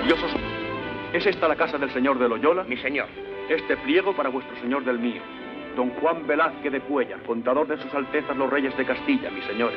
Gloriosos, ¿es esta la casa del señor de Loyola? Mi señor. Este pliego para vuestro señor del mío, don Juan Velázquez de Cuéllar, contador de sus altezas los reyes de Castilla, mis señores.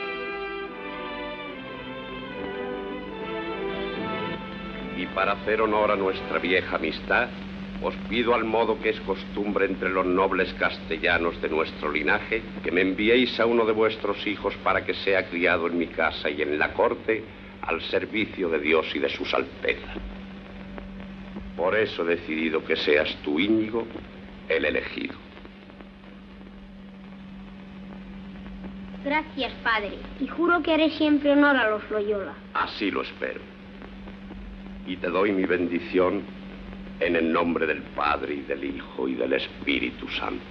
Y para hacer honor a nuestra vieja amistad, os pido al modo que es costumbre entre los nobles castellanos de nuestro linaje, que me enviéis a uno de vuestros hijos para que sea criado en mi casa y en la corte al servicio de Dios y de sus altezas. Por eso he decidido que seas tú, Íñigo, el elegido. Gracias, padre, y juro que haré siempre honor a los Loyola. Así lo espero. Y te doy mi bendición en el nombre del Padre, y del Hijo, y del Espíritu Santo.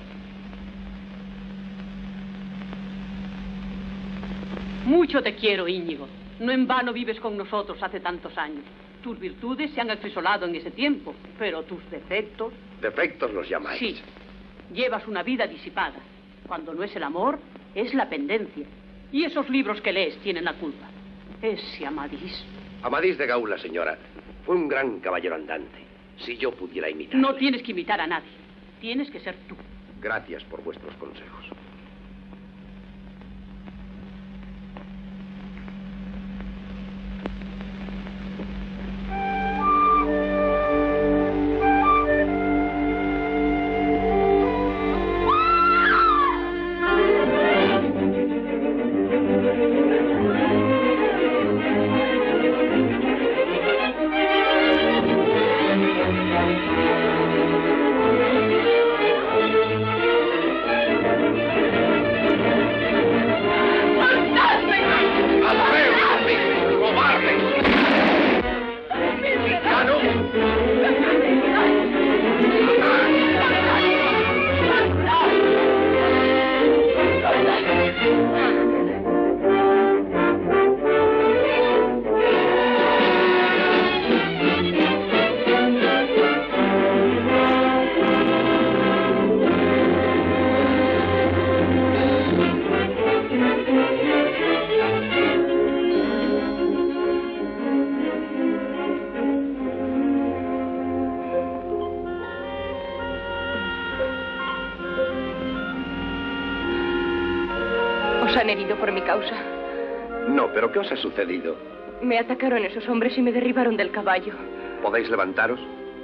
Mucho te quiero, Íñigo. No en vano vives con nosotros hace tantos años. Tus virtudes se han acrisolado en ese tiempo, pero tus defectos... ¿Defectos los llamáis? Sí. Llevas una vida disipada. Cuando no es el amor, es la pendencia. Y esos libros que lees tienen la culpa. Ese Amadís... Amadís de Gaula, señora, fue un gran caballero andante. Si yo pudiera imitarle... No tienes que imitar a nadie. Tienes que ser tú. Gracias por vuestros consejos. ¿Han herido por mi causa? No, pero ¿qué os ha sucedido? Me atacaron esos hombres y me derribaron del caballo. ¿Podéis levantaros?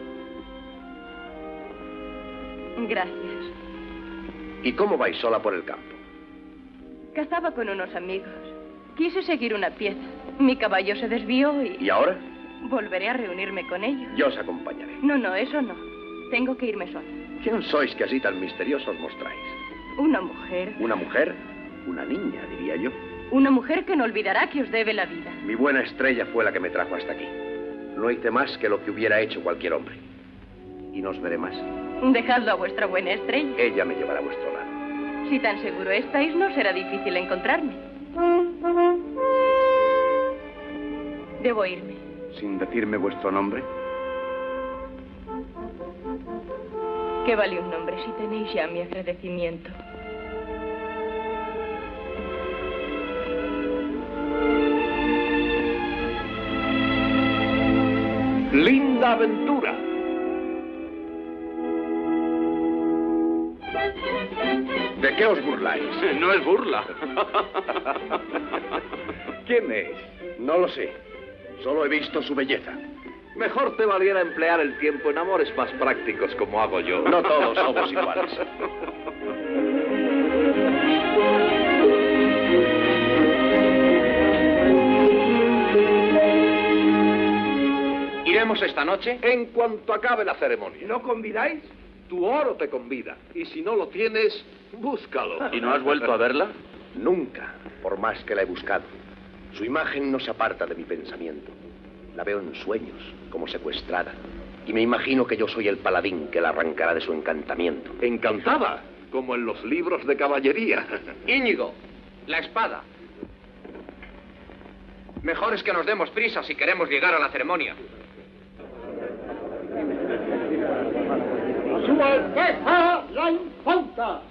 Gracias. ¿Y cómo vais sola por el campo? Cazaba con unos amigos. Quise seguir una pieza. Mi caballo se desvió y... ¿Y ahora? Volveré a reunirme con ellos. Yo os acompañaré. No, eso no. Tengo que irme sola. ¿Quién sois que así tan misteriosos mostráis? Una mujer. ¿Una mujer? Una niña, diría yo. Una mujer que no olvidará que os debe la vida. Mi buena estrella fue la que me trajo hasta aquí. No hice más que lo que hubiera hecho cualquier hombre. Y no os veré más. Dejadlo a vuestra buena estrella. Ella me llevará a vuestro lado. Si tan seguro estáis, no será difícil encontrarme. Debo irme. ¿Sin decirme vuestro nombre? ¿Qué vale un nombre si tenéis ya mi agradecimiento? Linda aventura. ¿De qué os burláis? No es burla. ¿Quién es? No lo sé. Solo he visto su belleza. Mejor te valiera emplear el tiempo en amores más prácticos como hago yo. No todos somos iguales. ¿Iremos esta noche? En cuanto acabe la ceremonia. ¿No convidáis? Tu oro te convida. Y si no lo tienes, búscalo. ¿Y no has vuelto a verla? Nunca, por más que la he buscado. Su imagen no se aparta de mi pensamiento. La veo en sueños, como secuestrada. Y me imagino que yo soy el paladín que la arrancará de su encantamiento. Encantada, como en los libros de caballería. Íñigo, la espada. Mejor es que nos demos prisa si queremos llegar a la ceremonia. ¡Su Alteza la Infanta!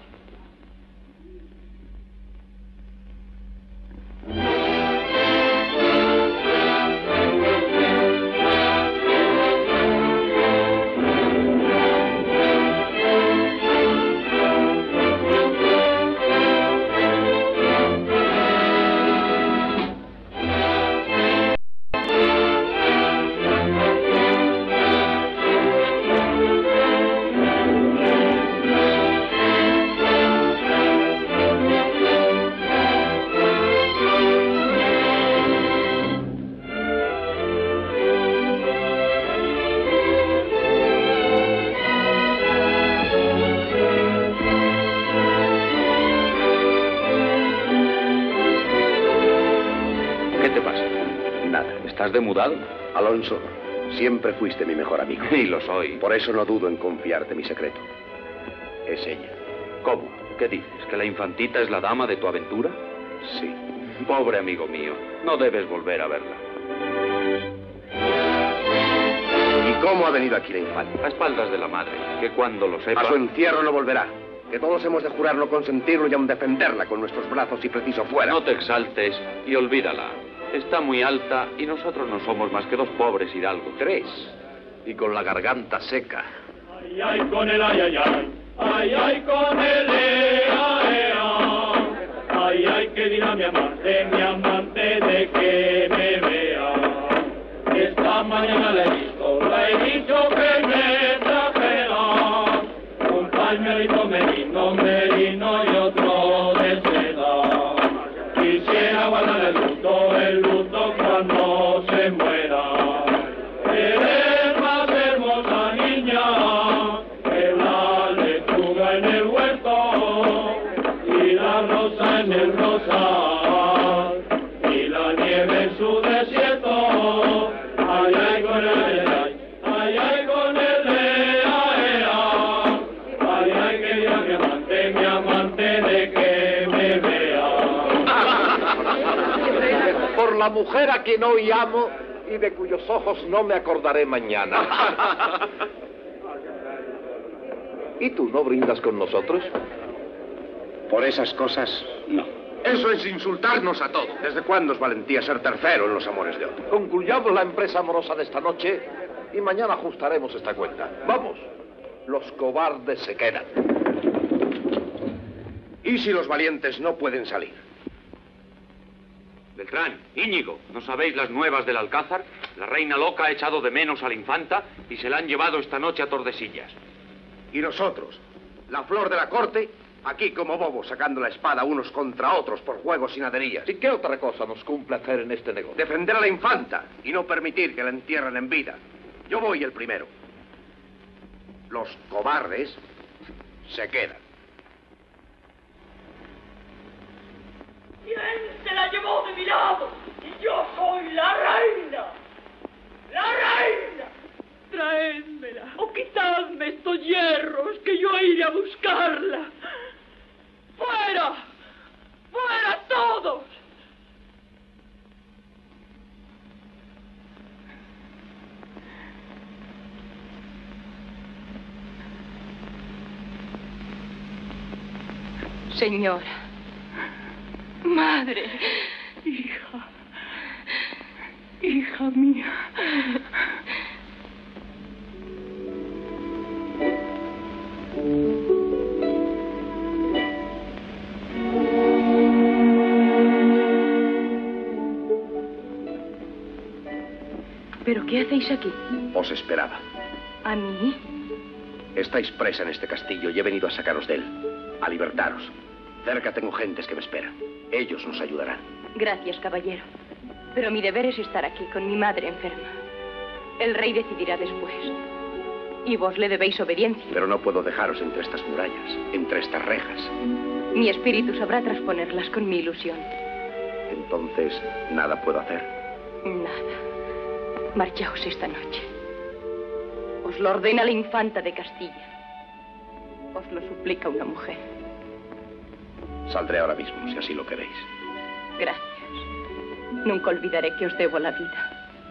te pasa? Nada. ¿Estás demudado? Alonso, siempre fuiste mi mejor amigo. Y lo soy. Por eso no dudo en confiarte mi secreto. Es ella. ¿Cómo? ¿Qué dices? ¿Que la infantita es la dama de tu aventura? Sí. Pobre amigo mío, no debes volver a verla. ¿Y cómo ha venido aquí la infanta? A espaldas de la madre, que cuando lo sepa... A su encierro no volverá. Que todos hemos de jurar no consentirlo y aun defenderla con nuestros brazos si preciso fuera. No te exaltes y olvídala. Está muy alta y nosotros no somos más que dos pobres hidalgos. 3. Y con la garganta seca. Ay, ay, con el ay, ay, ay. Ay, ay, con el ea, ea. Ay, ay, que dirá mi amante de que me vea. Esta mañana le he dicho que me trajera un pañuelito merino y otro de seda. Quisiera guardar el luto cuando se muera. Eres más hermosa niña que la lechuga en el huerto y la rosa en el rosal y la nieve en su desierto. Ay, ay, con el ay, ay, con el ay, ay, que diga mi amante de que me vea. Por la mujer a quien hoy amo y de cuyos ojos no me acordaré mañana. ¿Y tú no brindas con nosotros? Por esas cosas, no. Eso es insultarnos a todos. ¿Desde cuándo es valentía ser tercero en los amores de otro? Concluyamos la empresa amorosa de esta noche y mañana ajustaremos esta cuenta. Vamos, los cobardes se quedan. ¿Y si los valientes no pueden salir? Beltrán, Íñigo, ¿no sabéis las nuevas del Alcázar? La reina loca ha echado de menos a la infanta y se la han llevado esta noche a Tordesillas. ¿Y nosotros? ¿La flor de la corte? Aquí como bobos sacando la espada unos contra otros por juegos sin haderías. ¿Y qué otra cosa nos cumple hacer en este negocio? Defender a la infanta y no permitir que la entierren en vida. Yo voy el primero. Los cobardes se quedan. ¿Quién se la llevó de mi lado? Y yo soy la reina. ¡La reina! Traédmela. O quitadme estos hierros que yo iré a buscarla. ¡Fuera! ¡Fuera todos! Señora. Madre. Hija. Hija mía. ¿Pero qué hacéis aquí? Os esperaba. ¿A mí? Estáis presa en este castillo y he venido a sacaros de él. A libertaros. Cerca tengo gentes que me esperan. Ellos nos ayudarán. Gracias, caballero. Pero mi deber es estar aquí con mi madre enferma. El rey decidirá después. Y vos le debéis obediencia. Pero no puedo dejaros entre estas murallas, entre estas rejas. Mi espíritu sabrá trasponerlas con mi ilusión. Entonces, nada puedo hacer. Nada. Marchaos esta noche. Os lo ordena la infanta de Castilla. Os lo suplica una mujer. Saldré ahora mismo, si así lo queréis. Gracias. Nunca olvidaré que os debo la vida.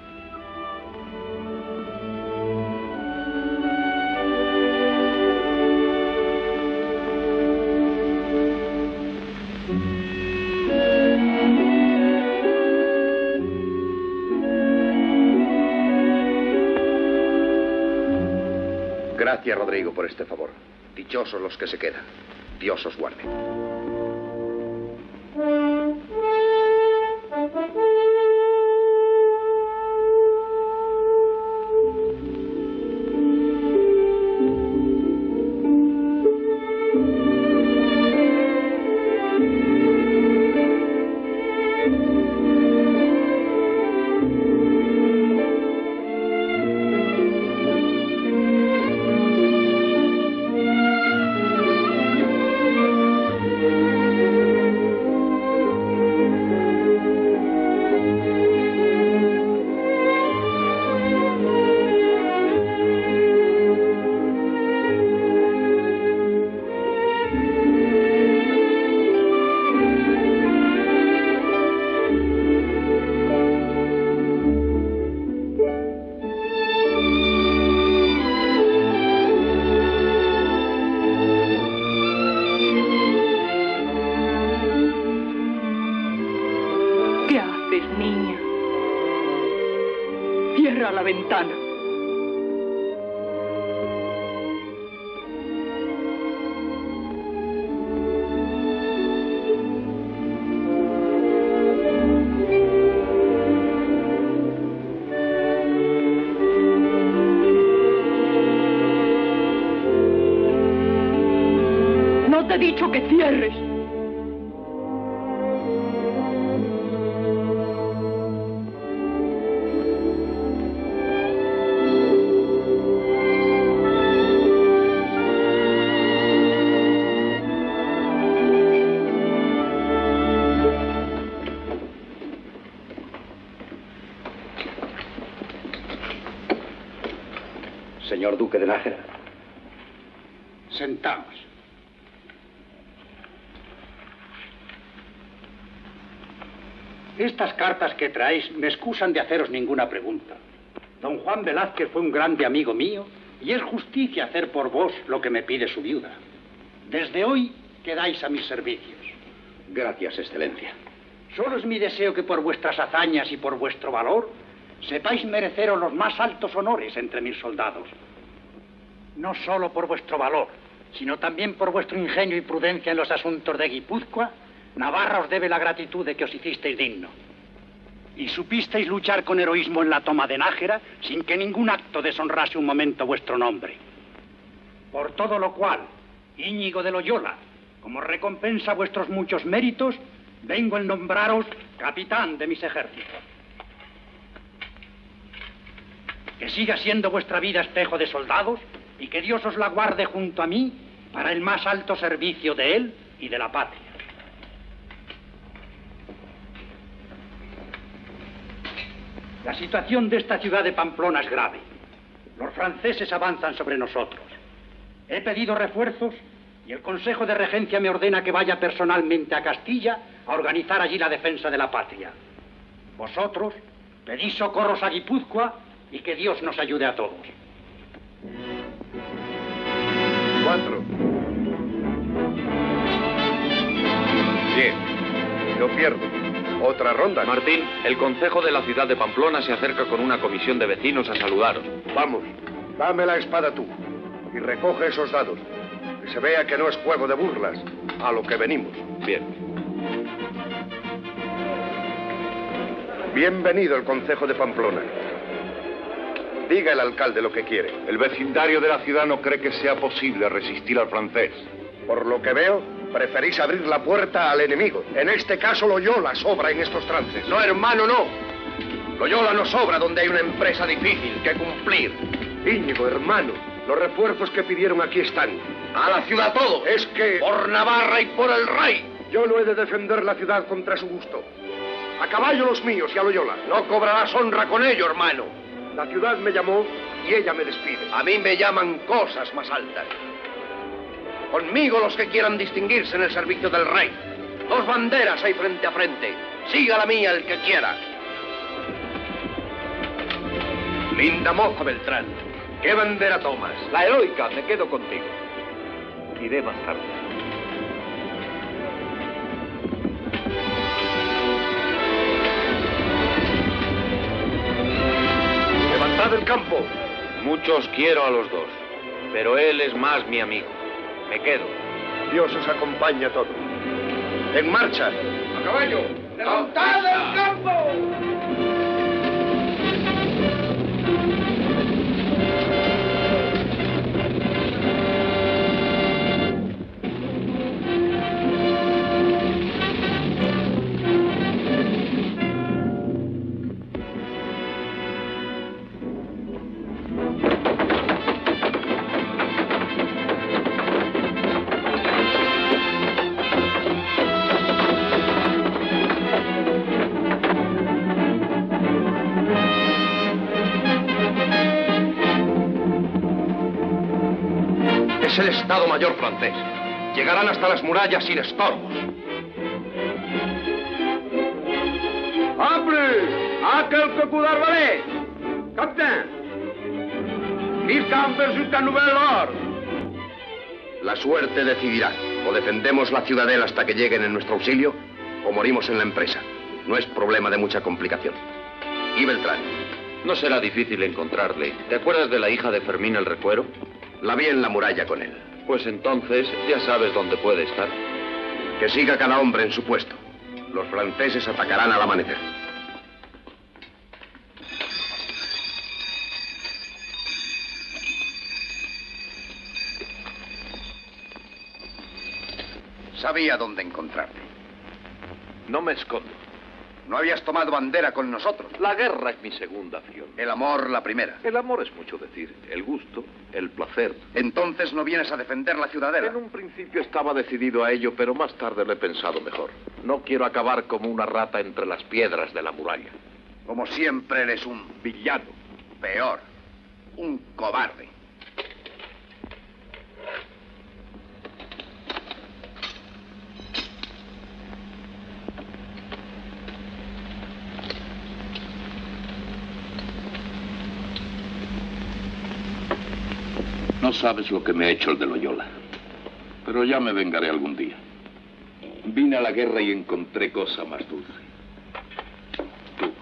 Gracias, Rodrigo, por este favor. Dichosos los que se quedan. Dios os guarde. escapes, niña. Cierra la ventana. No te he dicho que cierres. Señor Duque de Nájera. Sentaos. Estas cartas que traéis me excusan de haceros ninguna pregunta. Don Juan Velázquez fue un grande amigo mío y es justicia hacer por vos lo que me pide su viuda. Desde hoy quedáis a mis servicios. Gracias, Excelencia. Solo es mi deseo que por vuestras hazañas y por vuestro valor sepáis mereceros los más altos honores entre mis soldados. No solo por vuestro valor, sino también por vuestro ingenio y prudencia en los asuntos de Guipúzcoa, Navarra os debe la gratitud de que os hicisteis digno. Y supisteis luchar con heroísmo en la toma de Nájera sin que ningún acto deshonrase un momento vuestro nombre. Por todo lo cual, Íñigo de Loyola, como recompensa a vuestros muchos méritos, vengo en nombraros capitán de mis ejércitos. Que siga siendo vuestra vida espejo de soldados y que Dios os la guarde junto a mí para el más alto servicio de él y de la patria. La situación de esta ciudad de Pamplona es grave. Los franceses avanzan sobre nosotros. He pedido refuerzos y el Consejo de Regencia me ordena que vaya personalmente a Castilla a organizar allí la defensa de la patria. Vosotros pedís socorros a Guipúzcoa y que Dios nos ayude a todos. 4. Bien, yo pierdo. Otra ronda. Martín, el Concejo de la ciudad de Pamplona se acerca con una comisión de vecinos a saludaros. Vamos, dame la espada tú y recoge esos dados. Que se vea que no es juego de burlas, a lo que venimos. Bien. Bienvenido el Concejo de Pamplona. Diga el alcalde lo que quiere. El vecindario de la ciudad no cree que sea posible resistir al francés. Por lo que veo, preferís abrir la puerta al enemigo. En este caso, Loyola sobra en estos trances. No, hermano, no. Loyola no sobra donde hay una empresa difícil que cumplir. Íñigo, hermano, los refuerzos que pidieron aquí están. A la ciudad todo. Es que... Por Navarra y por el rey. Yo no he de defender la ciudad contra su gusto. A caballo los míos y a Loyola. No cobrarás honra con ello, hermano. La ciudad me llamó y ella me despide. A mí me llaman cosas más altas. Conmigo los que quieran distinguirse en el servicio del rey. 2 banderas hay frente a frente. Siga la mía el que quiera. Linda moza, Beltrán. ¿Qué bandera tomas? La heroica, me quedo contigo. Iré más tarde. Levantad el campo. Muchos quiero a los dos, pero él es más mi amigo. Me quedo. Dios os acompañe a todos. ¡En marcha! ¡A caballo! ¡Levantad el campo! Es el Estado Mayor francés. Llegarán hasta las murallas sin estorbos. ¡Hombre! ¡A quelque coup d'arbalète! ¡Capitán! ¡Mis campers jusqu'à nouvel ordre! La suerte decidirá. O defendemos la ciudadela hasta que lleguen en nuestro auxilio, o morimos en la empresa. No es problema de mucha complicación. ¿Y Beltrán? No será difícil encontrarle. ¿Te acuerdas de la hija de Fermín el Recuero? La vi en la muralla con él. Pues entonces ya sabes dónde puede estar. Que siga cada hombre en su puesto. Los franceses atacarán al amanecer. Sabía dónde encontrarte. No me escondo. No habías tomado bandera con nosotros. La guerra es mi segunda acción. El amor la primera. El amor es mucho decir. El gusto, el placer. Entonces no vienes a defender la ciudadela. En un principio estaba decidido a ello, pero más tarde lo he pensado mejor. No quiero acabar como una rata entre las piedras de la muralla. Como siempre eres un villano. Peor, un cobarde. No sabes lo que me ha hecho el de Loyola. Pero ya me vengaré algún día. Vine a la guerra y encontré cosa más dulce. Tú.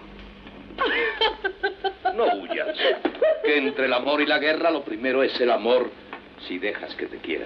No huyas. Que entre el amor y la guerra lo primero es el amor si dejas que te quiera.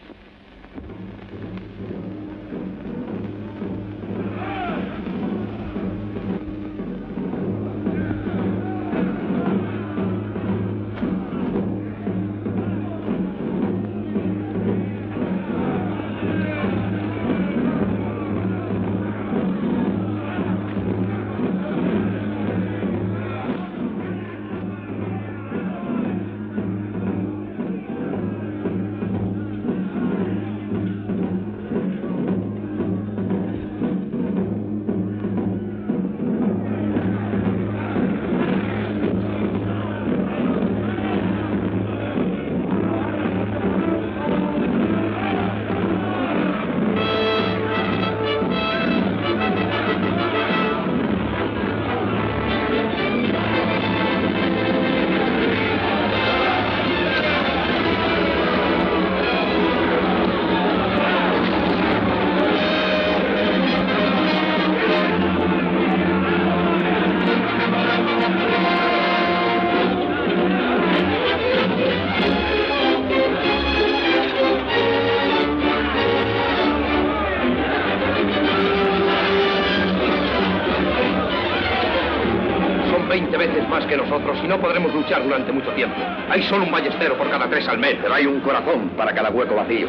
Y no podremos luchar durante mucho tiempo. Hay solo un ballestero por cada 3 al mes, pero hay un corazón para cada hueco vacío.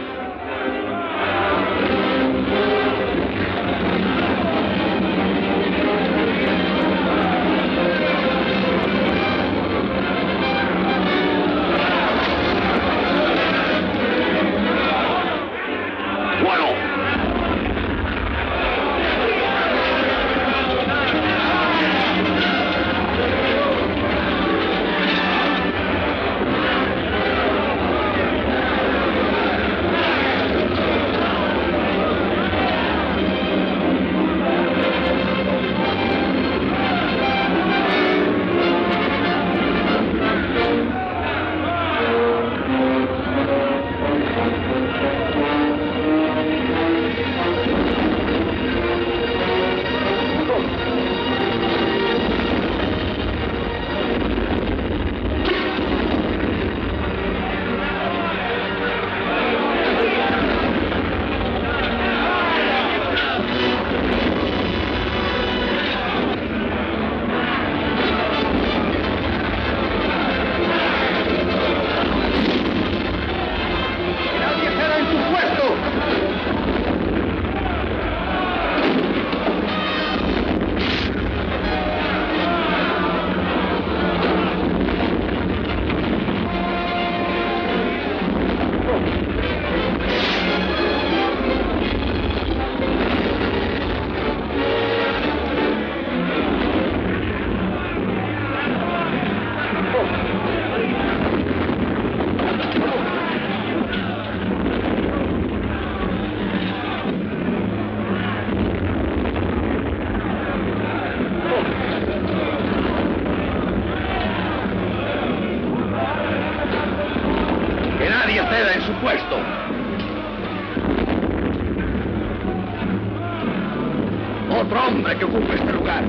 para que ocupe este lugar.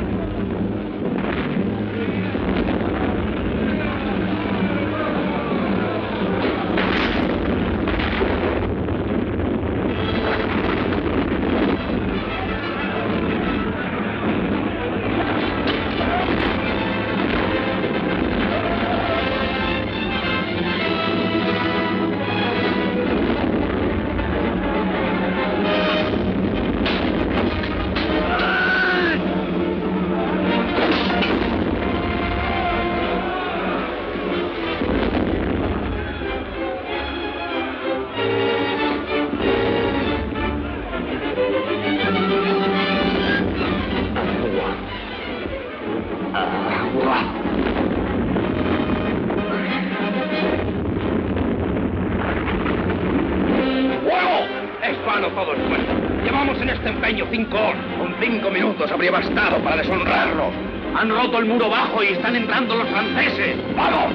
Todo esfuerzo. Llevamos en este empeño 5 horas. Con 5 minutos habría bastado para deshonrarlos. Han roto el muro bajo y están entrando los franceses. ¡Vamos!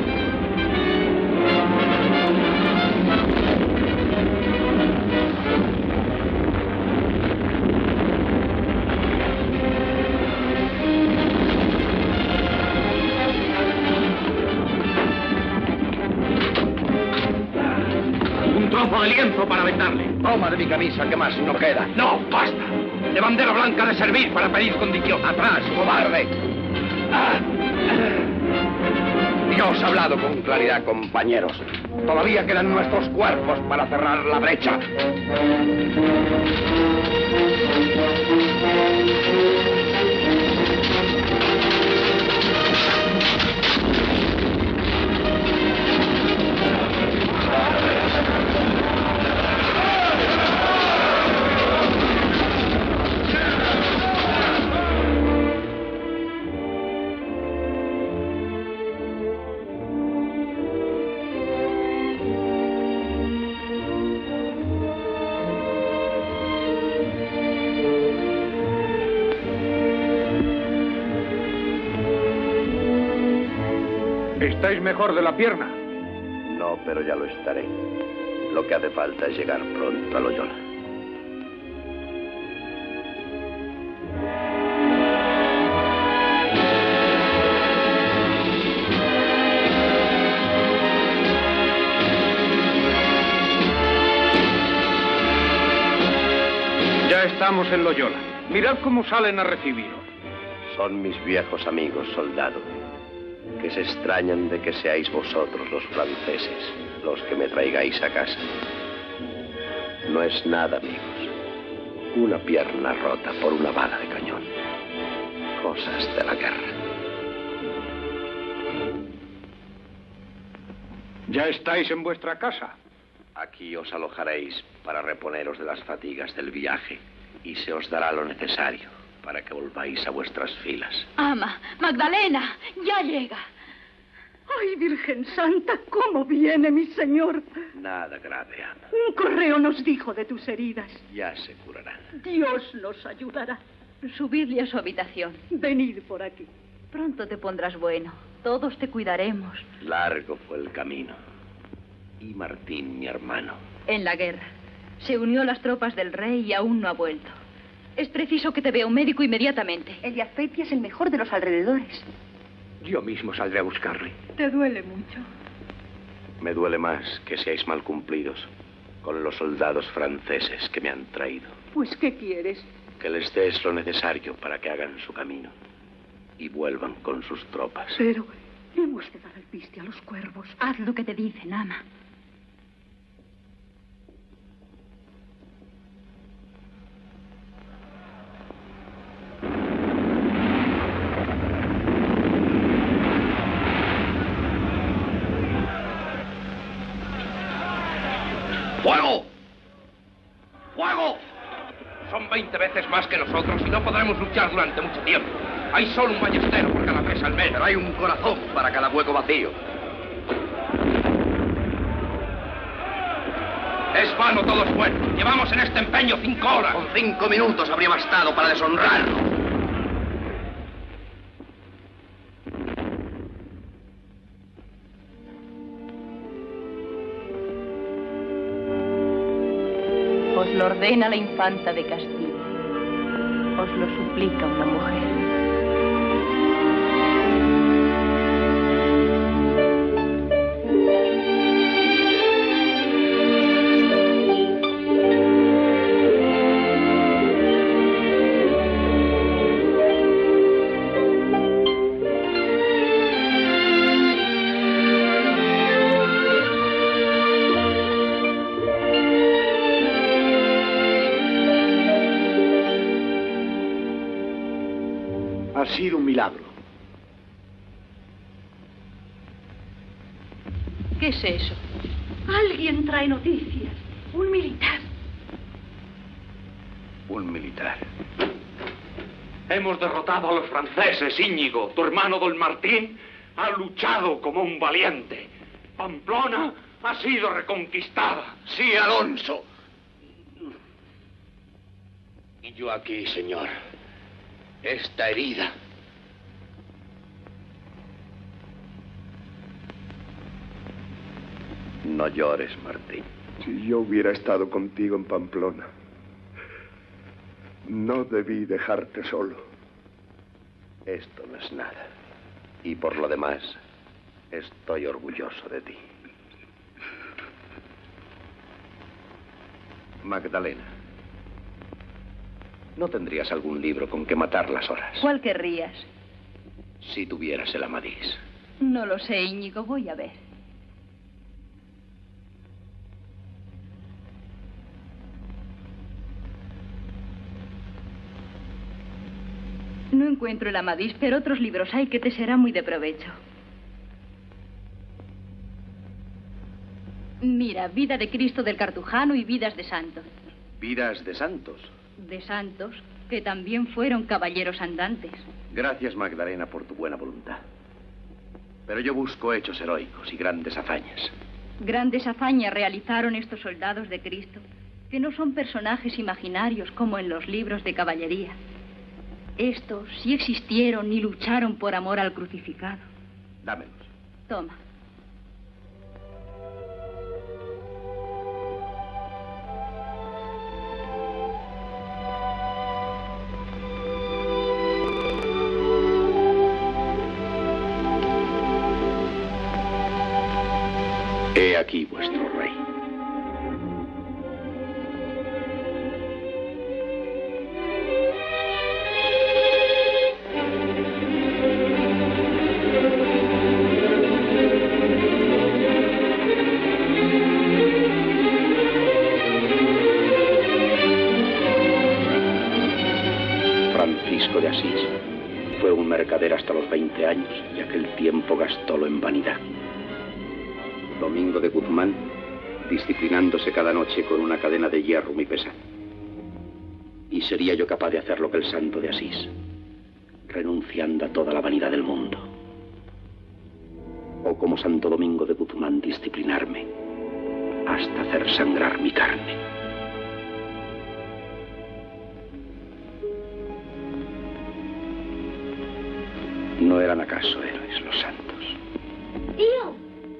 Trozo de lienzo para vendarle. Toma de mi camisa, ¿qué más no queda? No, basta. De bandera blanca de servir para pedir condición. Atrás, cobarde. Dios ha hablado con claridad, compañeros. Todavía quedan nuestros cuerpos para cerrar la brecha. ¿Estáis mejor de la pierna? No, pero ya lo estaré. Lo que hace falta es llegar pronto a Loyola. Ya estamos en Loyola. Mirad cómo salen a recibiros. Son mis viejos amigos, soldado, que se extrañan de que seáis vosotros los franceses los que me traigáis a casa. No es nada, amigos. Una pierna rota por una bala de cañón. Cosas de la guerra. ¿Ya estáis en vuestra casa? Aquí os alojaréis para reponeros de las fatigas del viaje y se os dará lo necesario para que volváis a vuestras filas. Ama, Magdalena, ya llega. ¡Ay, Virgen Santa! ¿Cómo viene mi señor? Nada grave, ama. Un correo nos dijo de tus heridas. Ya se curarán. Dios nos ayudará. Subidle a su habitación. Venid por aquí. Pronto te pondrás bueno. Todos te cuidaremos. Largo fue el camino. Y Martín, mi hermano. En la guerra. Se unió a las tropas del rey y aún no ha vuelto. Es preciso que te vea un médico inmediatamente. El de Azpeitia es el mejor de los alrededores. Yo mismo saldré a buscarle. ¿Te duele mucho? Me duele más que seáis mal cumplidos con los soldados franceses que me han traído. Pues, ¿qué quieres? Que les des lo necesario para que hagan su camino y vuelvan con sus tropas. Pero hemos de dar el piste a los cuervos. Haz lo que te dicen, ama. ¡Fuego! ¡Fuego! Son 20 veces más que nosotros y no podremos luchar durante mucho tiempo. Hay solo un ballestero por cada presa al mes. Pero hay un corazón para cada hueco vacío. Es vano todo esfuerzo. Llevamos en este empeño 5 horas. Con 5 minutos habría bastado para deshonrarnos. Os lo ordena la infanta de Castilla. Os lo suplica una mujer. Ha sido un milagro. ¿Qué es eso? Alguien trae noticias. Un militar. Un militar. Hemos derrotado a los franceses, Íñigo. Tu hermano Don Martín ha luchado como un valiente. Pamplona ha sido reconquistada. Sí, Alonso. Y yo aquí, señor. Esta herida. No llores, Martín. Si yo hubiera estado contigo en Pamplona, no debí dejarte solo. Esto no es nada. Y por lo demás, estoy orgulloso de ti. Magdalena, ¿no tendrías algún libro con que matar las horas? ¿Cuál querrías? Si tuvieras el Amadís. No lo sé, Íñigo. Voy a ver. No encuentro el Amadís, pero otros libros hay que te serán muy de provecho. Mira, Vida de Cristo del Cartujano y Vidas de Santos. ¿Vidas de santos? De santos, que también fueron caballeros andantes. Gracias, Magdalena, por tu buena voluntad. Pero yo busco hechos heroicos y grandes hazañas. Grandes hazañas realizaron estos soldados de Cristo, que no son personajes imaginarios como en los libros de caballería. Estos sí existieron y lucharon por amor al crucificado. Dámelos. Toma. He aquí vuestro rey. Francisco de Asís fue un mercader hasta los 20 años y aquel tiempo gastólo en vanidad. Domingo de Guzmán, disciplinándose cada noche con una cadena de hierro muy pesada. ¿Y sería yo capaz de hacer lo que el santo de Asís, renunciando a toda la vanidad del mundo? O como Santo Domingo de Guzmán, disciplinarme hasta hacer sangrar mi carne. ¿No eran acaso héroes los santos? ¡Tío!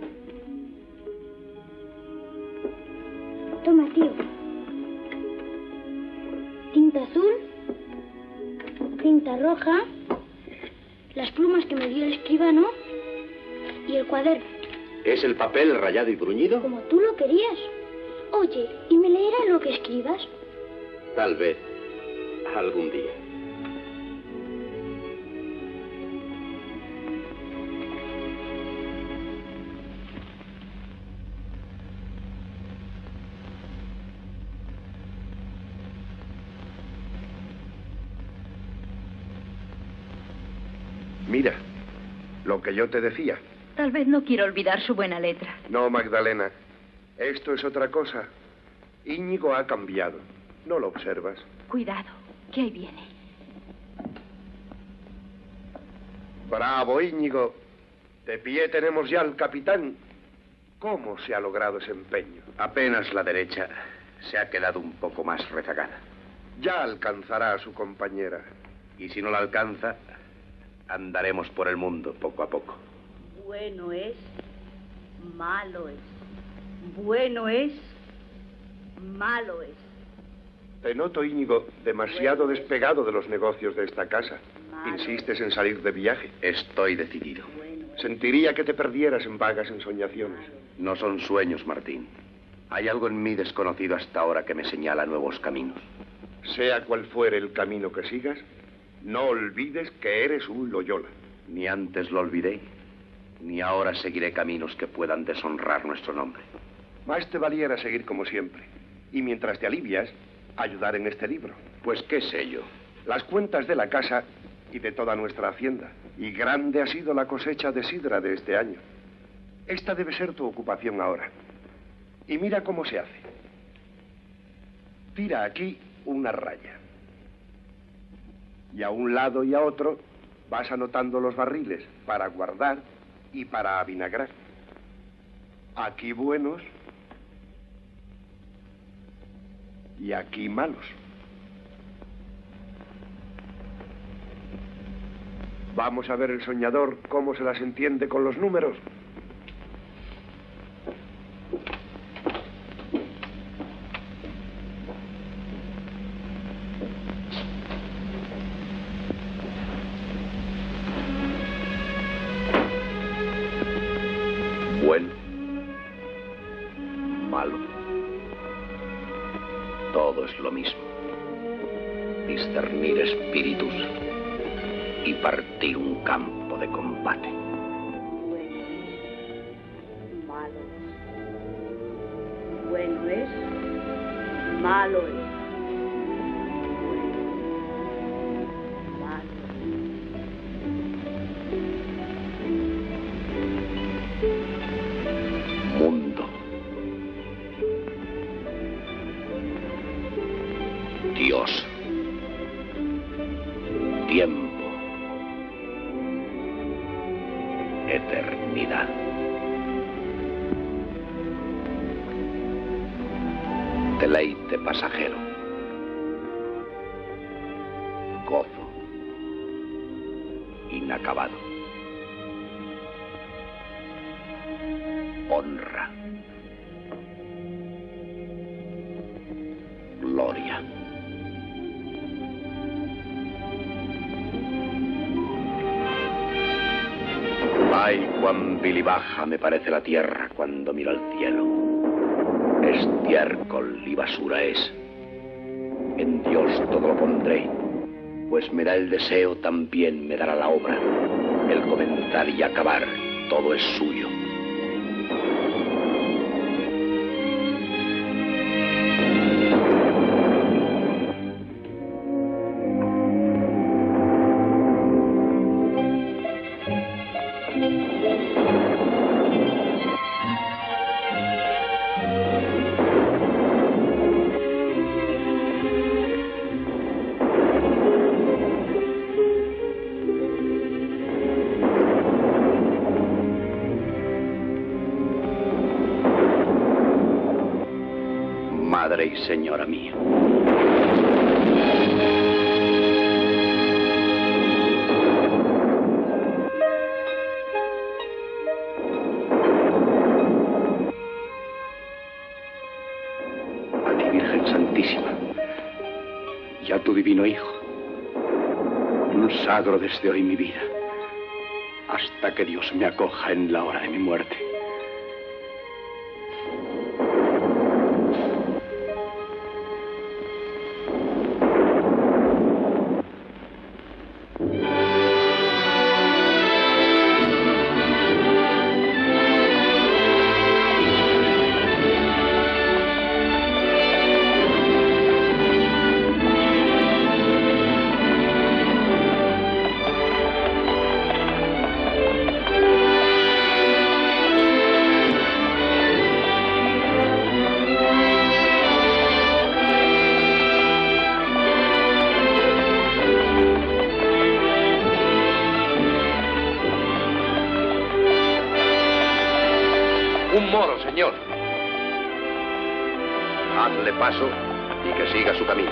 Toma, tío. Tinta azul, tinta roja, las plumas que me dio el escribano y el cuaderno. ¿Es el papel rayado y bruñido? Como tú lo querías. Oye, ¿y me leerás lo que escribas? Tal vez, algún día. Mira, lo que yo te decía. Tal vez no quiero olvidar su buena letra. No, Magdalena. Esto es otra cosa. Íñigo ha cambiado. ¿No lo observas? Cuidado, que ahí viene. Bravo, Íñigo. De pie tenemos ya al capitán. ¿Cómo se ha logrado ese empeño? Apenas la derecha se ha quedado un poco más rezagada. Ya alcanzará a su compañera. Y si no la alcanza, andaremos por el mundo poco a poco. Bueno es, malo es. Bueno es, malo es. Te noto, Íñigo, demasiado despegado de los negocios de esta casa. ¿Insistes en salir de viaje? Estoy decidido. Sentiría que te perdieras en vagas ensoñaciones. No son sueños, Martín. Hay algo en mí desconocido hasta ahora que me señala nuevos caminos. Sea cual fuere el camino que sigas, no olvides que eres un Loyola. Ni antes lo olvidé, ni ahora seguiré caminos que puedan deshonrar nuestro nombre. Más te valiera seguir como siempre. Y mientras te alivias, ayudar en este libro. Pues qué sé yo. Las cuentas de la casa y de toda nuestra hacienda. Y grande ha sido la cosecha de sidra de este año. Esta debe ser tu ocupación ahora. Y mira cómo se hace. Tira aquí una raya. Y a un lado y a otro vas anotando los barriles para guardar y para avinagrar. Aquí buenos y aquí malos. Vamos a ver el soñador cómo se las entiende con los números. Bueno, malo. Todo es lo mismo. Discernir espíritus y partir un campo de combate. Malo. Bueno es, malo es. Mundo. Dios. Tiempo. Eternidad. Deleite pasajero. Gozo. Inacabado. Honra. Gloria. Ay, cuán vil y baja me parece la tierra cuando miro al cielo. Estiércol y basura es. En Dios todo lo pondré, pues me da el deseo, también me dará la obra. El comenzar y acabar, todo es suyo. Madre y señora mía. A ti, Virgen Santísima, y a tu divino Hijo, consagro desde hoy mi vida, hasta que Dios me acoja en la hora de mi muerte. Un moro, señor. Hazle paso y que siga su camino.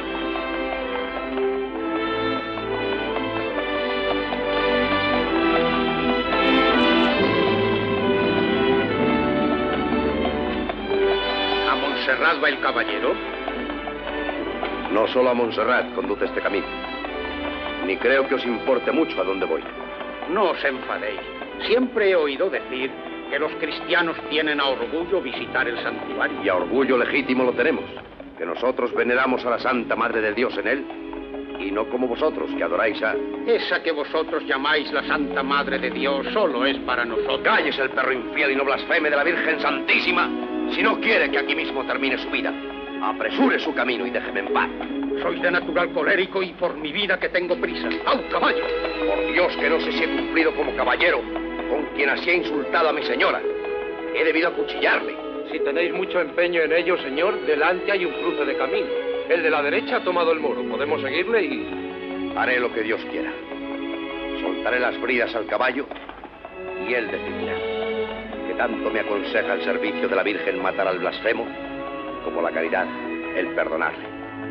¿A Montserrat va el caballero? No solo a Montserrat conduce este camino. Ni creo que os importe mucho a dónde voy. No os enfadéis. Siempre he oído decir que los cristianos tienen a orgullo visitar el santuario. Y a orgullo legítimo lo tenemos. Que nosotros veneramos a la Santa Madre de Dios en él. Y no como vosotros, que adoráis a... Esa que vosotros llamáis la Santa Madre de Dios solo es para nosotros. Cállese el perro infiel y no blasfeme de la Virgen Santísima. Si no quiere que aquí mismo termine su vida, apresure su camino y déjeme en paz. Sois de natural colérico y por mi vida que tengo prisa. ¡Au, caballo! Por Dios que no sé si he cumplido como caballero con quien así ha insultado a mi señora. He debido acuchillarle. Si tenéis mucho empeño en ello, señor, delante hay un cruce de camino. El de la derecha ha tomado el muro. Podemos seguirle y... Haré lo que Dios quiera. Soltaré las bridas al caballo y él decidirá. Que tanto me aconseja el servicio de la Virgen matar al blasfemo, como la caridad, el perdonarle.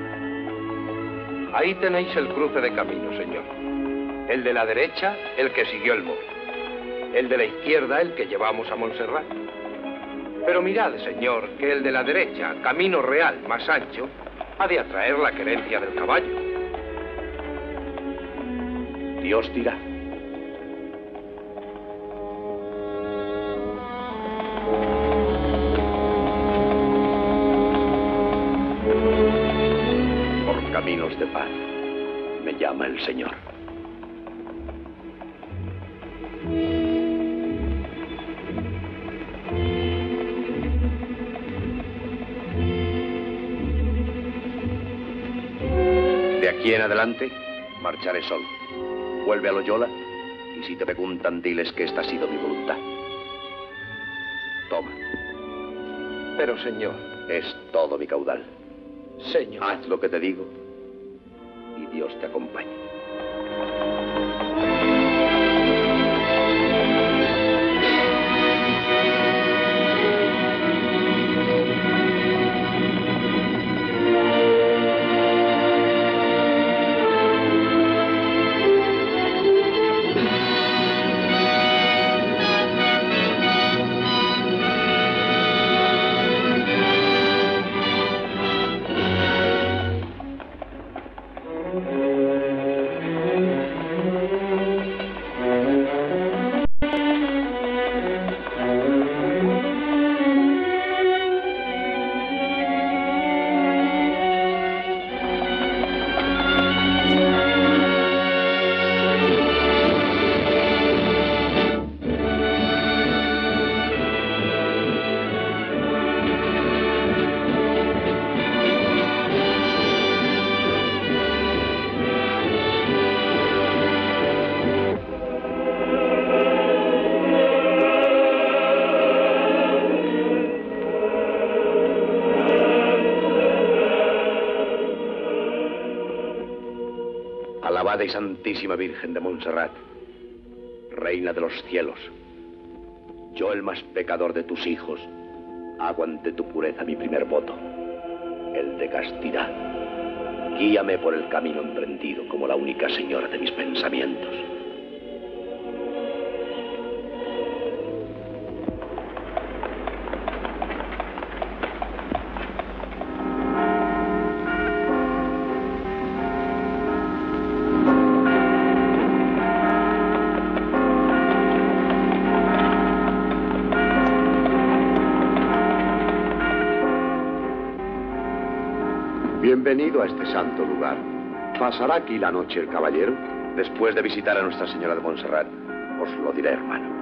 Ahí tenéis el cruce de camino, señor. El de la derecha, el que siguió el muro. El de la izquierda, el que llevamos a Montserrat. Pero mirad, señor, que el de la derecha, camino real más ancho, ha de atraer la querencia del caballo. Dios dirá. Por caminos de paz me llama el Señor. De aquí en adelante, marcharé solo. Vuelve a Loyola y si te preguntan, diles que esta ha sido mi voluntad. Toma. Pero, señor... Es todo mi caudal. Señor... Haz lo que te digo y Dios te acompañe. Alabada y Santísima Virgen de Montserrat, Reina de los cielos, yo, el más pecador de tus hijos, hago ante tu pureza mi primer voto, el de castidad. Guíame por el camino emprendido como la única señora de mis pensamientos. Bienvenido a este santo lugar. ¿Pasará aquí la noche el caballero? Después de visitar a Nuestra Señora de Montserrat, os lo diré, hermano.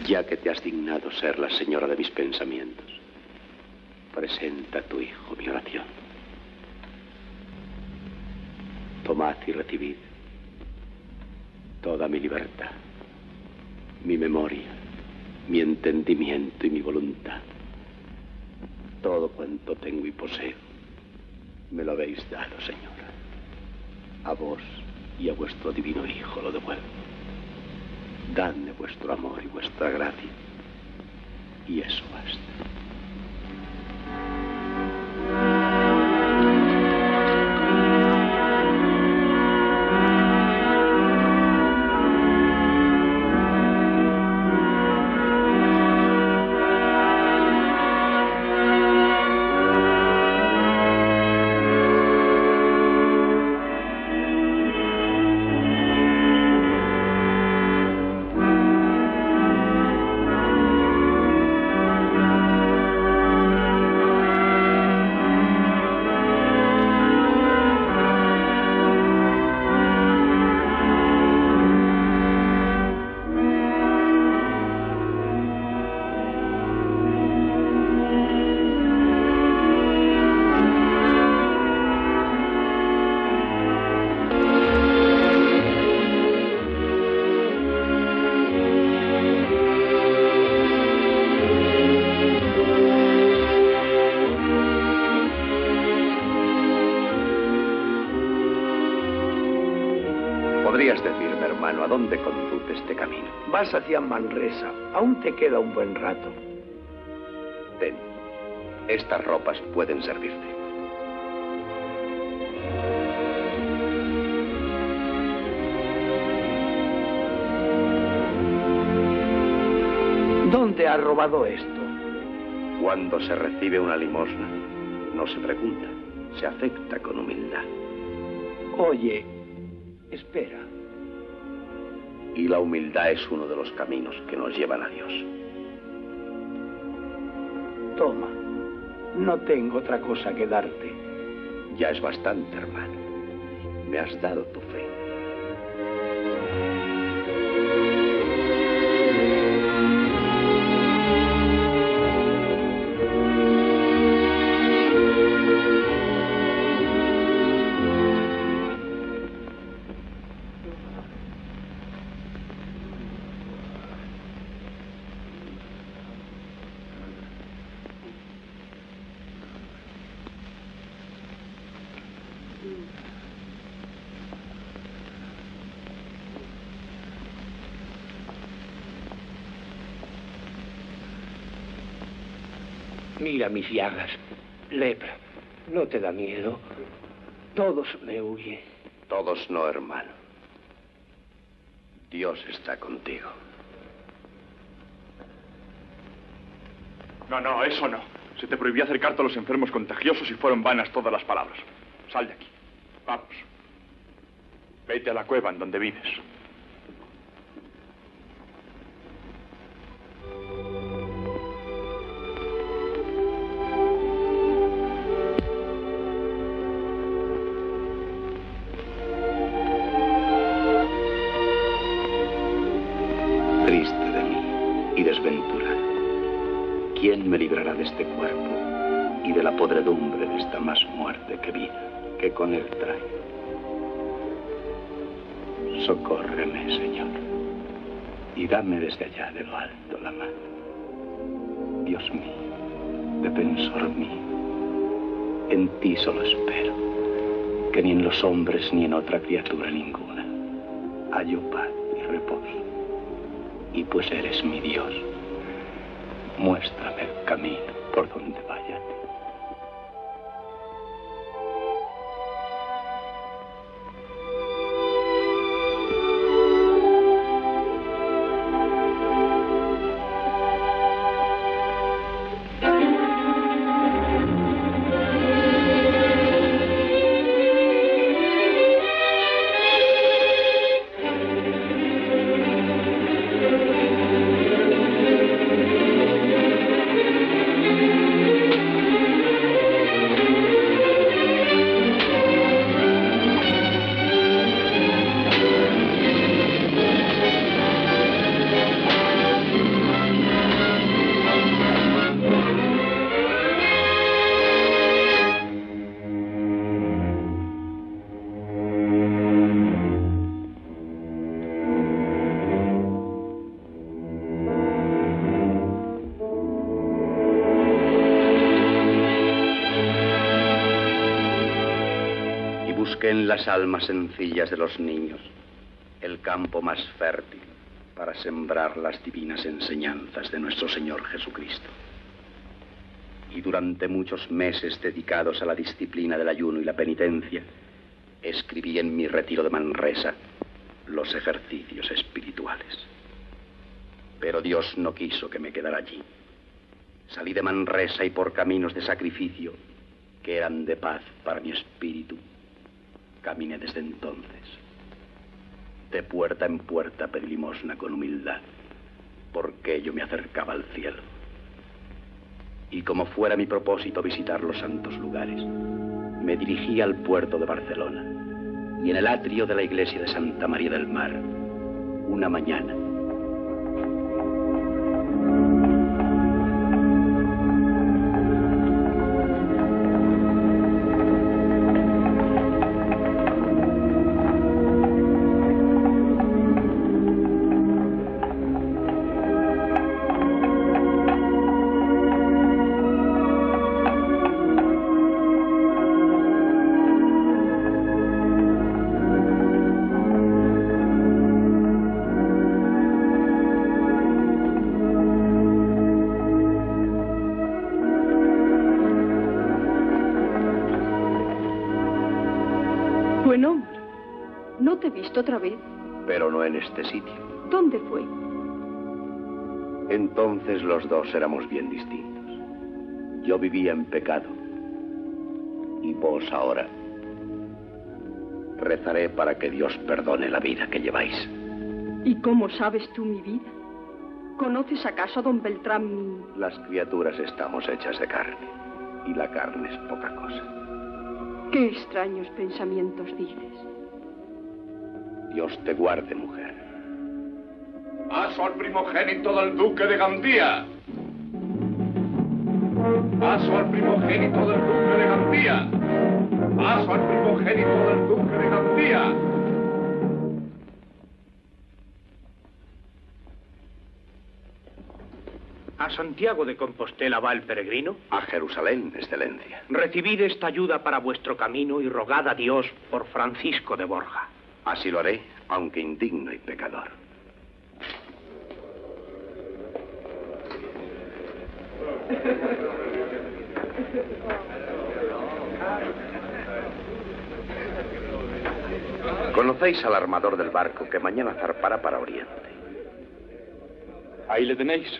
Ya que te has dignado ser la señora de mis pensamientos, presenta a tu hijo mi oración. Tomad y recibid toda mi libertad, mi memoria, mi entendimiento y mi voluntad. Todo cuanto tengo y poseo, me lo habéis dado, señora. A vos y a vuestro divino Hijo lo devuelvo. Dadme vuestro amor y vuestra gracia, y eso basta. ¿Podrías decirme, hermano, a dónde conduce este camino? Vas hacia Manresa. Aún te queda un buen rato. Ten. Estas ropas pueden servirte. ¿Dónde has robado esto? Cuando se recibe una limosna, no se pregunta, se acepta con humildad. Oye, espera. Y la humildad es uno de los caminos que nos llevan a Dios. Toma, no tengo otra cosa que darte. Ya es bastante, hermano. Me has dado tu fe. Mira mis llagas. Lepra. ¿No te da miedo? Todos me huyen. Todos no, hermano. Dios está contigo. No, no, eso no. Se te prohibía acercarte a los enfermos contagiosos y fueron vanas todas las palabras. Sal de aquí. Vamos. Vete a la cueva en donde vives. Triste de mí y desventurado. ¿Quién me librará de este cuerpo y de la podredumbre de esta más muerte que vida, que con él trae? Socórreme, Señor, y dame desde allá de lo alto la mano. Dios mío, defensor mío, en ti solo espero, que ni en los hombres ni en otra criatura ninguna hallo paz y reposo. Y pues eres mi Dios, muéstrame el camino por donde vaya. busque en las almas sencillas de los niños el campo más fértil para sembrar las divinas enseñanzas de nuestro Señor Jesucristo. Y durante muchos meses dedicados a la disciplina del ayuno y la penitencia, escribí en mi retiro de Manresa los ejercicios espirituales. Pero Dios no quiso que me quedara allí. Salí de Manresa y por caminos de sacrificio, que eran de paz para mi espíritu, caminé desde entonces. De puerta en puerta pedí limosna con humildad, porque yo me acercaba al cielo. Y como fuera mi propósito visitar los santos lugares, me dirigí al puerto de Barcelona, y en el atrio de la iglesia de Santa María del Mar, una mañana, Buen hombre, no te he visto otra vez. Pero no en este sitio. ¿Dónde fue? Entonces los dos éramos bien distintos. Yo vivía en pecado. Y vos ahora. Rezaré para que Dios perdone la vida que lleváis. ¿Y cómo sabes tú mi vida? ¿Conoces acaso a don Beltrán? Las criaturas estamos hechas de carne. Y la carne es poca cosa. Qué extraños pensamientos dices. Dios te guarde, mujer. Paso al primogénito del duque de Gandía. Paso al primogénito del duque de Gandía. Paso al primogénito del duque de Gandía. ¿A Santiago de Compostela va el peregrino? A Jerusalén, excelencia. Recibid esta ayuda para vuestro camino y rogad a Dios por Francisco de Borja. Así lo haré, aunque indigno y pecador. Conocéis al armador del barco que mañana zarpará para Oriente. Ahí le tenéis.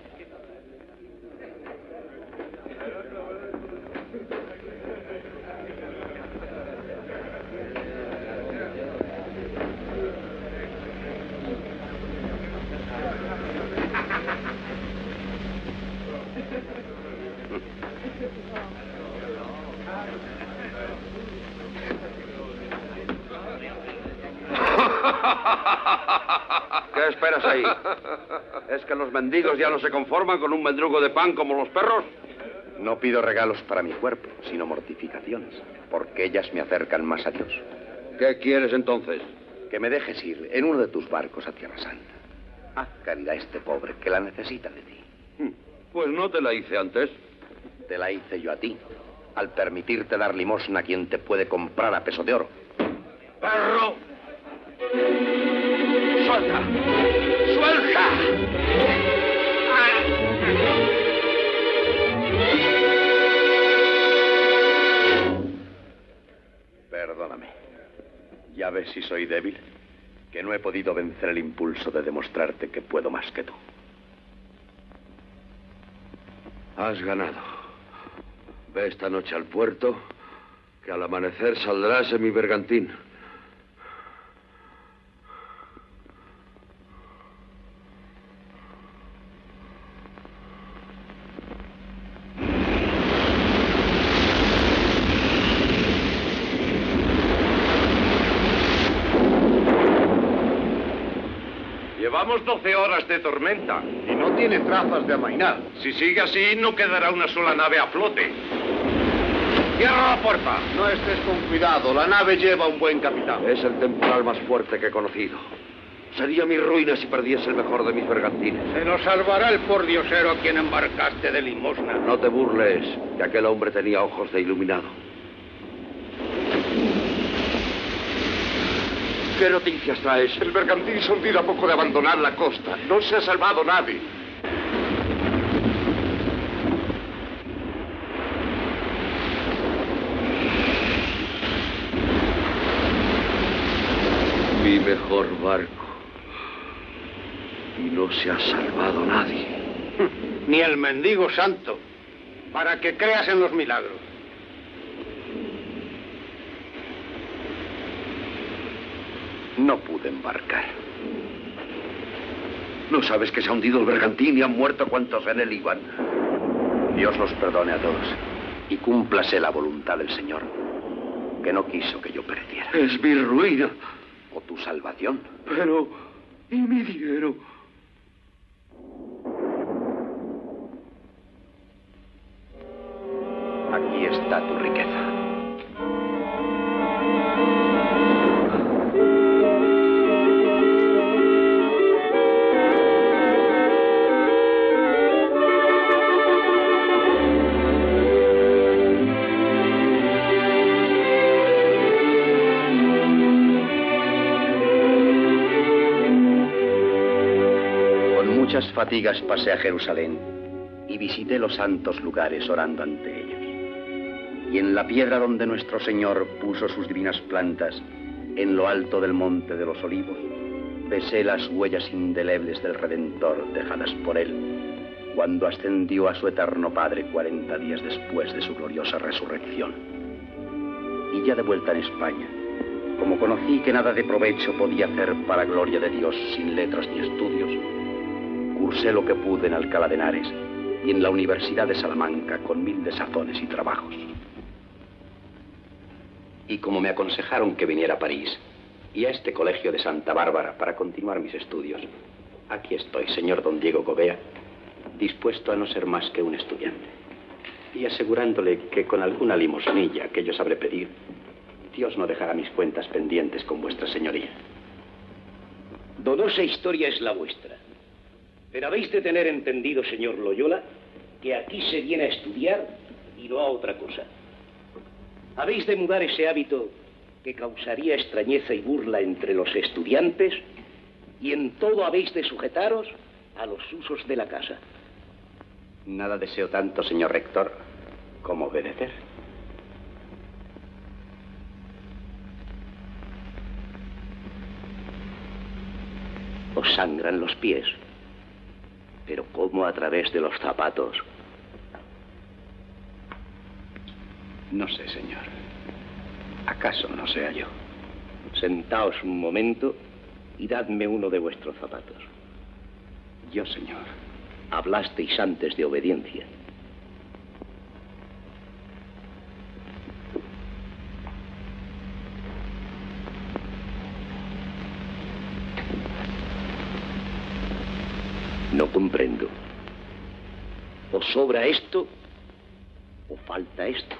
¿Qué esperas ahí? ¿Es que los mendigos ya no se conforman con un mendrugo de pan como los perros? No pido regalos para mi cuerpo, sino mortificaciones, porque ellas me acercan más a Dios. ¿Qué quieres entonces? Que me dejes ir en uno de tus barcos a Tierra Santa. Haz caridad a este pobre que la necesita de ti. Pues no te la hice antes. Te la hice yo a ti, al permitirte dar limosna a quien te puede comprar a peso de oro. ¡Perro! ¡Suelta! ¡Suelta! Perdóname. Ya ves si soy débil, que no he podido vencer el impulso de demostrarte que puedo más que tú. Has ganado. Ve esta noche al puerto, que al amanecer saldrás en mi bergantín. Llevamos 12 horas de tormenta. Y no tiene trazas de amainar. Si sigue así, no quedará una sola nave a flote. ¡Cierra la puerta! No estés con cuidado, la nave lleva un buen capitán. Es el temporal más fuerte que he conocido. Sería mi ruina si perdiese el mejor de mis bergantines. Se nos salvará el pordiosero a quien embarcaste de limosna. No te burles, que aquel hombre tenía ojos de iluminado. ¿Qué noticias traes? El bergantín se ha hundido a poco de abandonar la costa. No se ha salvado nadie. Mi mejor barco. Y no se ha salvado nadie. Ni el mendigo santo, para que creas en los milagros. No pude embarcar. ¿No sabes que se ha hundido el bergantín y han muerto cuantos en él iban? Dios los perdone a todos y cúmplase la voluntad del Señor, que no quiso que yo pereciera. Es mi ruina. O tu salvación. Pero, ¿y mi dinero? Aquí está tu riqueza. Muchas fatigas pasé a Jerusalén y visité los santos lugares orando ante ellos. Y en la piedra donde nuestro Señor puso sus divinas plantas, en lo alto del monte de los olivos, besé las huellas indelebles del Redentor dejadas por Él, cuando ascendió a su eterno Padre 40 días después de su gloriosa resurrección. Y ya de vuelta en España, como conocí que nada de provecho podía hacer para gloria de Dios sin letras ni estudios, cursé lo que pude en Alcalá de Henares y en la Universidad de Salamanca con 1000 desazones y trabajos. Y como me aconsejaron que viniera a París y a este colegio de Santa Bárbara para continuar mis estudios, aquí estoy, señor don Diego Gobea, dispuesto a no ser más que un estudiante y asegurándole que con alguna limosnilla que yo sabré pedir, Dios no dejará mis cuentas pendientes con vuestra señoría. Donosa historia es la vuestra. Pero habéis de tener entendido, señor Loyola, que aquí se viene a estudiar y no a otra cosa. Habéis de mudar ese hábito que causaría extrañeza y burla entre los estudiantes y en todo habéis de sujetaros a los usos de la casa. Nada deseo tanto, señor rector, como obedecer. Os sangran los pies. Pero ¿cómo a través de los zapatos? No sé, señor. ¿Acaso no sea yo? Sentaos un momento y dadme uno de vuestros zapatos. Yo, señor. Hablasteis antes de obediencia. No comprendo. ¿O sobra esto o falta esto?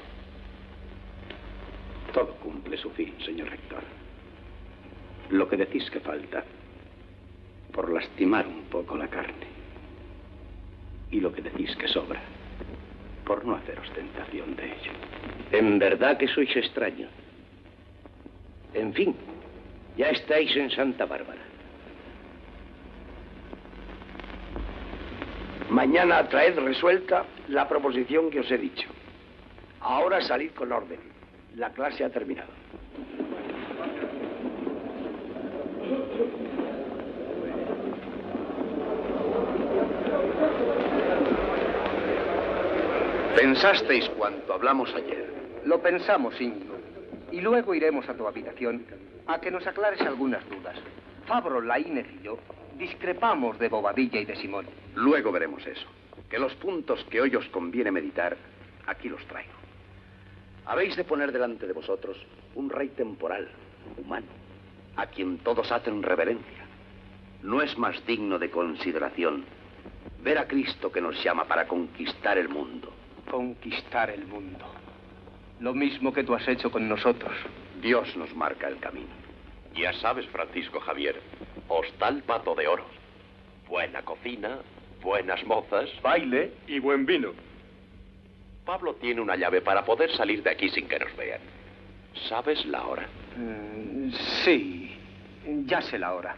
Todo cumple su fin, señor rector. Lo que decís que falta, por lastimar un poco la carne. Y lo que decís que sobra, por no hacer ostentación de ello. En verdad que sois extraños. En fin, ya estáis en Santa Bárbara. Mañana traed resuelta la proposición que os he dicho. Ahora salid con orden. La clase ha terminado. ¿Pensasteis cuanto hablamos ayer? Lo pensamos, Íñigo. Y luego iremos a tu habitación a que nos aclares algunas dudas. Fabro, Laínez y yo discrepamos de Bobadilla y de Simón. Luego veremos eso. Que los puntos que hoy os conviene meditar, aquí los traigo. Habéis de poner delante de vosotros un rey temporal, humano, a quien todos hacen reverencia. No es más digno de consideración ver a Cristo que nos llama para conquistar el mundo. Conquistar el mundo. Lo mismo que tú has hecho con nosotros. Dios nos marca el camino. Ya sabes, Francisco Javier, hostal Pato de Oro. Buena cocina, buenas mozas, baile y buen vino. Pablo tiene una llave para poder salir de aquí sin que nos vean. ¿Sabes la hora? Sí. Ya sé la hora.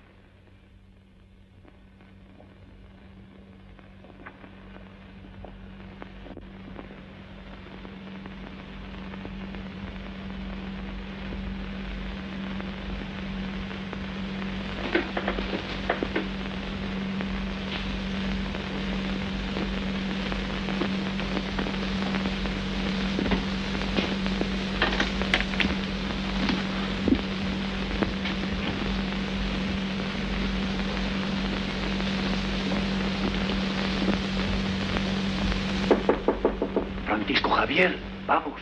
Francisco Javier, vamos.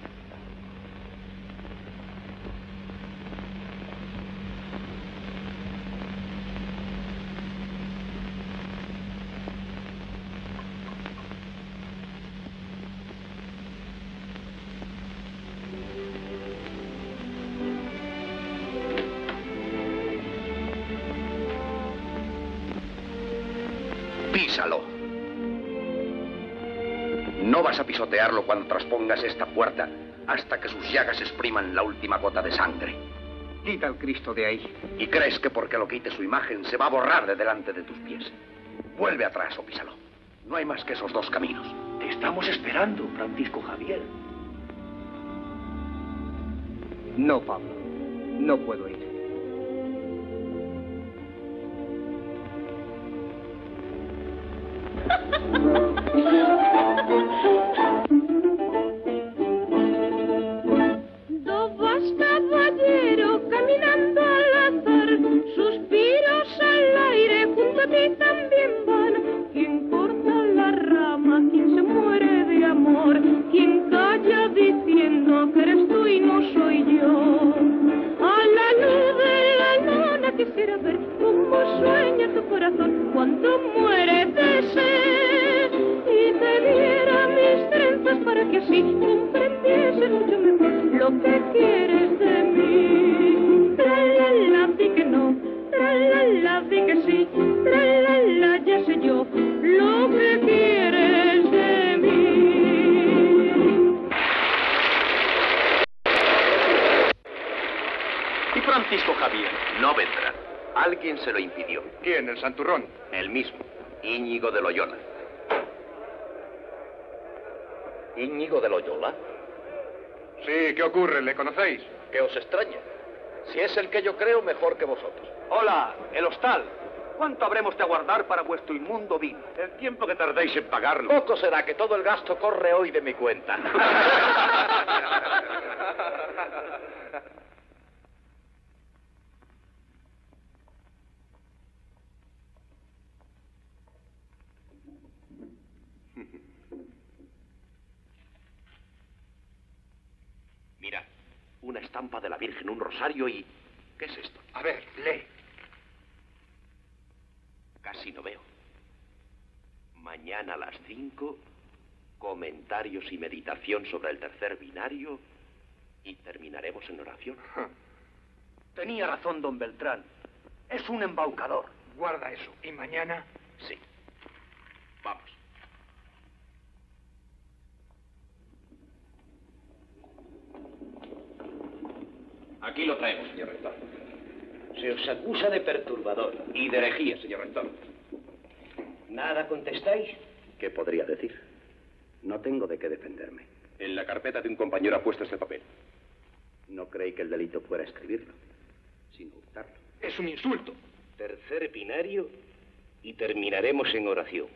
Písalo. No vas a pisotearlo cuando traspongas esta puerta hasta que sus llagas expriman la última gota de sangre. Quita al Cristo de ahí. ¿Y crees que porque lo quite su imagen se va a borrar de delante de tus pies? Vuelve atrás o písalo. No hay más que esos dos caminos. Te estamos esperando, Francisco Javier. No, Pablo. No puedo ir. Do vas, caballero, caminando al azar, suspiros al aire, junto a ti también van. Quien corta la rama, quien se muere de amor, quien calla diciendo que eres tú y no soy yo. A la luz de la luna quisiera ver cómo sueña tu corazón cuando muere de sed, y te diera mis trenzas para que así comprendiese mucho mejor lo que quieres de mí. Tra-la-la, di que no, tra-la-la, di que sí, tra-la-la, ya sé yo lo que quieres de mí. ¿Y Francisco Javier? No vendrá. Alguien se lo impidió. ¿Quién? ¿El santurrón? El mismo, Íñigo de Loyola. ¿Íñigo de Loyola? Sí, ¿qué ocurre? ¿Le conocéis? ¿Qué os extraña? Si es el que yo creo, mejor que vosotros. Hola, el hostal. ¿Cuánto habremos de aguardar para vuestro inmundo vino? El tiempo que tardéis en pagarlo. Poco será, que todo el gasto corre hoy de mi cuenta. Mira, una estampa de la Virgen, un rosario y... ¿Qué es esto? A ver, lee. Casi no veo. Mañana a las 5, comentarios y meditación sobre el tercer binario y terminaremos en oración. Tenía razón don Beltrán. Es un embaucador. Guarda eso. ¿Y mañana? Sí. Vamos. Aquí lo traemos, señor rector. Se os acusa de perturbador y de herejía, señor rector. ¿Nada contestáis? ¿Qué podría decir? No tengo de qué defenderme. En la carpeta de un compañero ha puesto este papel. No creí que el delito fuera escribirlo, sino hurtarlo. Es un insulto. Tercer binario y terminaremos en oración.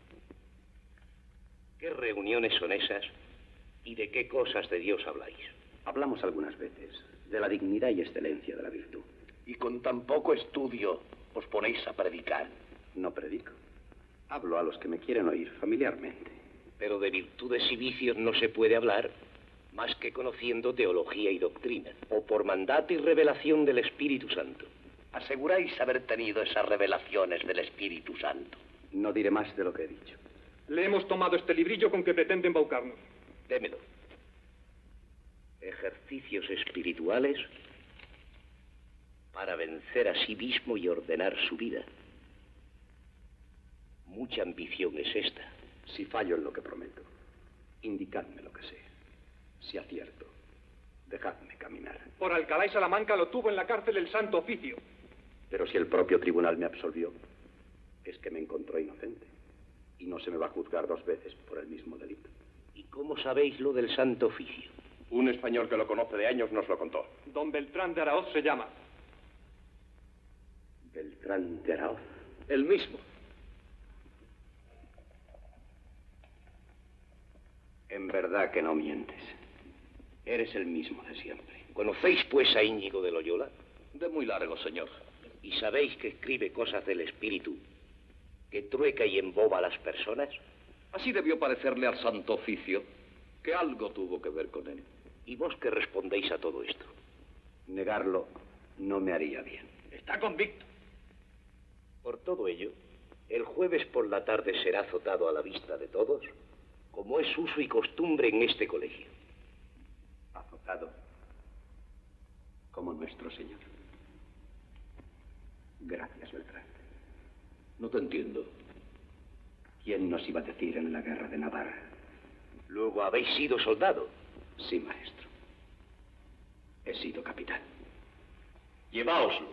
¿Qué reuniones son esas y de qué cosas de Dios habláis? Hablamos algunas veces de la dignidad y excelencia de la virtud. Y con tan poco estudio os ponéis a predicar. No predico. Hablo a los que me quieren oír familiarmente. Pero de virtudes y vicios no se puede hablar más que conociendo teología y doctrina, o por mandato y revelación del Espíritu Santo. ¿Aseguráis haber tenido esas revelaciones del Espíritu Santo? No diré más de lo que he dicho. Le hemos tomado este librillo con que pretende embaucarnos. Démelo. Ejercicios espirituales para vencer a sí mismo y ordenar su vida. Mucha ambición es esta. Si fallo en lo que prometo, indicadme lo que sé. Si acierto, Dejadme caminar. Por Alcalá y Salamanca lo tuvo en la cárcel el Santo Oficio. Pero si el propio tribunal me absolvió, es que me encontró inocente. Y no se me va a juzgar 2 veces por el mismo delito. ¿Y cómo sabéis lo del Santo Oficio? Un español que lo conoce de años nos lo contó. Don Beltrán de Araoz se llama. ¿Beltrán de Araoz? El mismo. En verdad que no mientes. Eres el mismo de siempre. ¿Conocéis, pues, a Íñigo de Loyola? De muy largo, señor. ¿Y sabéis que escribe cosas del espíritu, que trueca y emboba a las personas? Así debió parecerle al Santo Oficio, que algo tuvo que ver con él. ¿Y vos qué respondéis a todo esto? Negarlo no me haría bien. Está convicto. Por todo ello, el jueves por la tarde será azotado a la vista de todos, como es uso y costumbre en este colegio. Azotado como nuestro Señor. Gracias, Beltrán. No te entiendo. ¿Quién nos iba a decir en la guerra de Navarra? Luego habéis sido soldado. Sí, maestro. He sido capitán. Lleváoslo.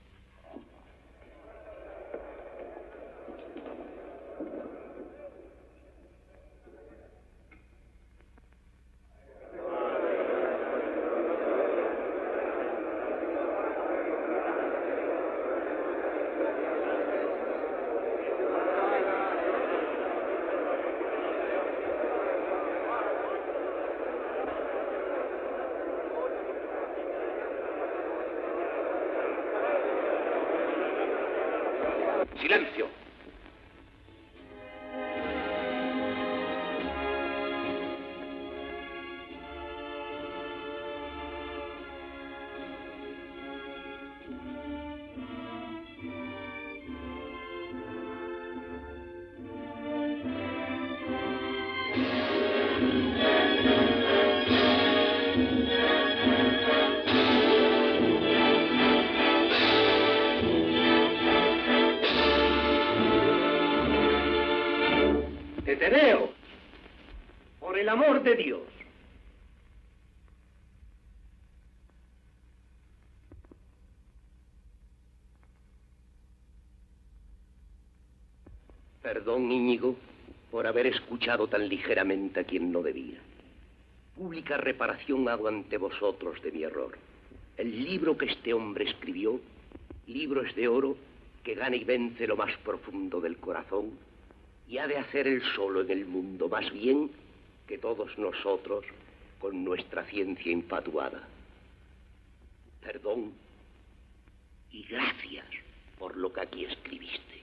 ¡Silencio! ¡Deteneos! ¡Por el amor de Dios! Perdón, Íñigo, por haber escuchado tan ligeramente a quien no debía. Pública reparación hago ante vosotros de mi error. El libro que este hombre escribió, libro es de oro que gana y vence lo más profundo del corazón y ha de hacer él solo en el mundo más bien que todos nosotros con nuestra ciencia infatuada. Perdón y gracias por lo que aquí escribiste.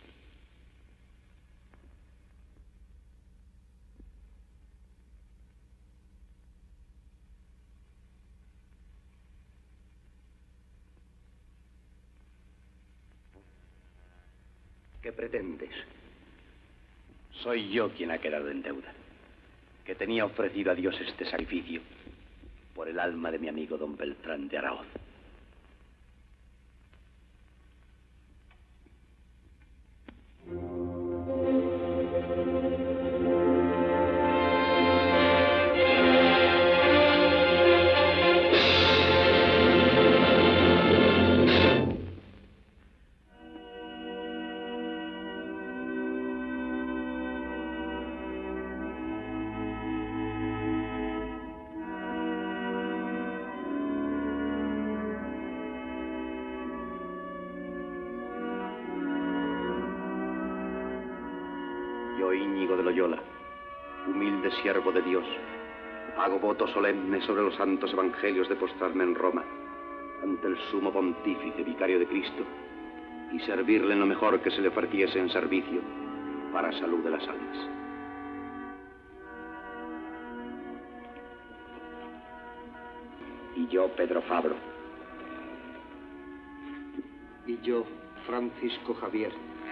¿Qué pretendes? Soy yo quien ha quedado en deuda, que tenía ofrecido a Dios este sacrificio por el alma de mi amigo don Beltrán de Araoz. Yo, Íñigo de Loyola, humilde siervo de Dios, hago voto solemne sobre los santos evangelios de postrarme en Roma, ante el sumo pontífice vicario de Cristo, y servirle en lo mejor que se le ofreciese en servicio para salud de las almas. Y yo, Pedro Fabro. Y yo, Francisco Javier.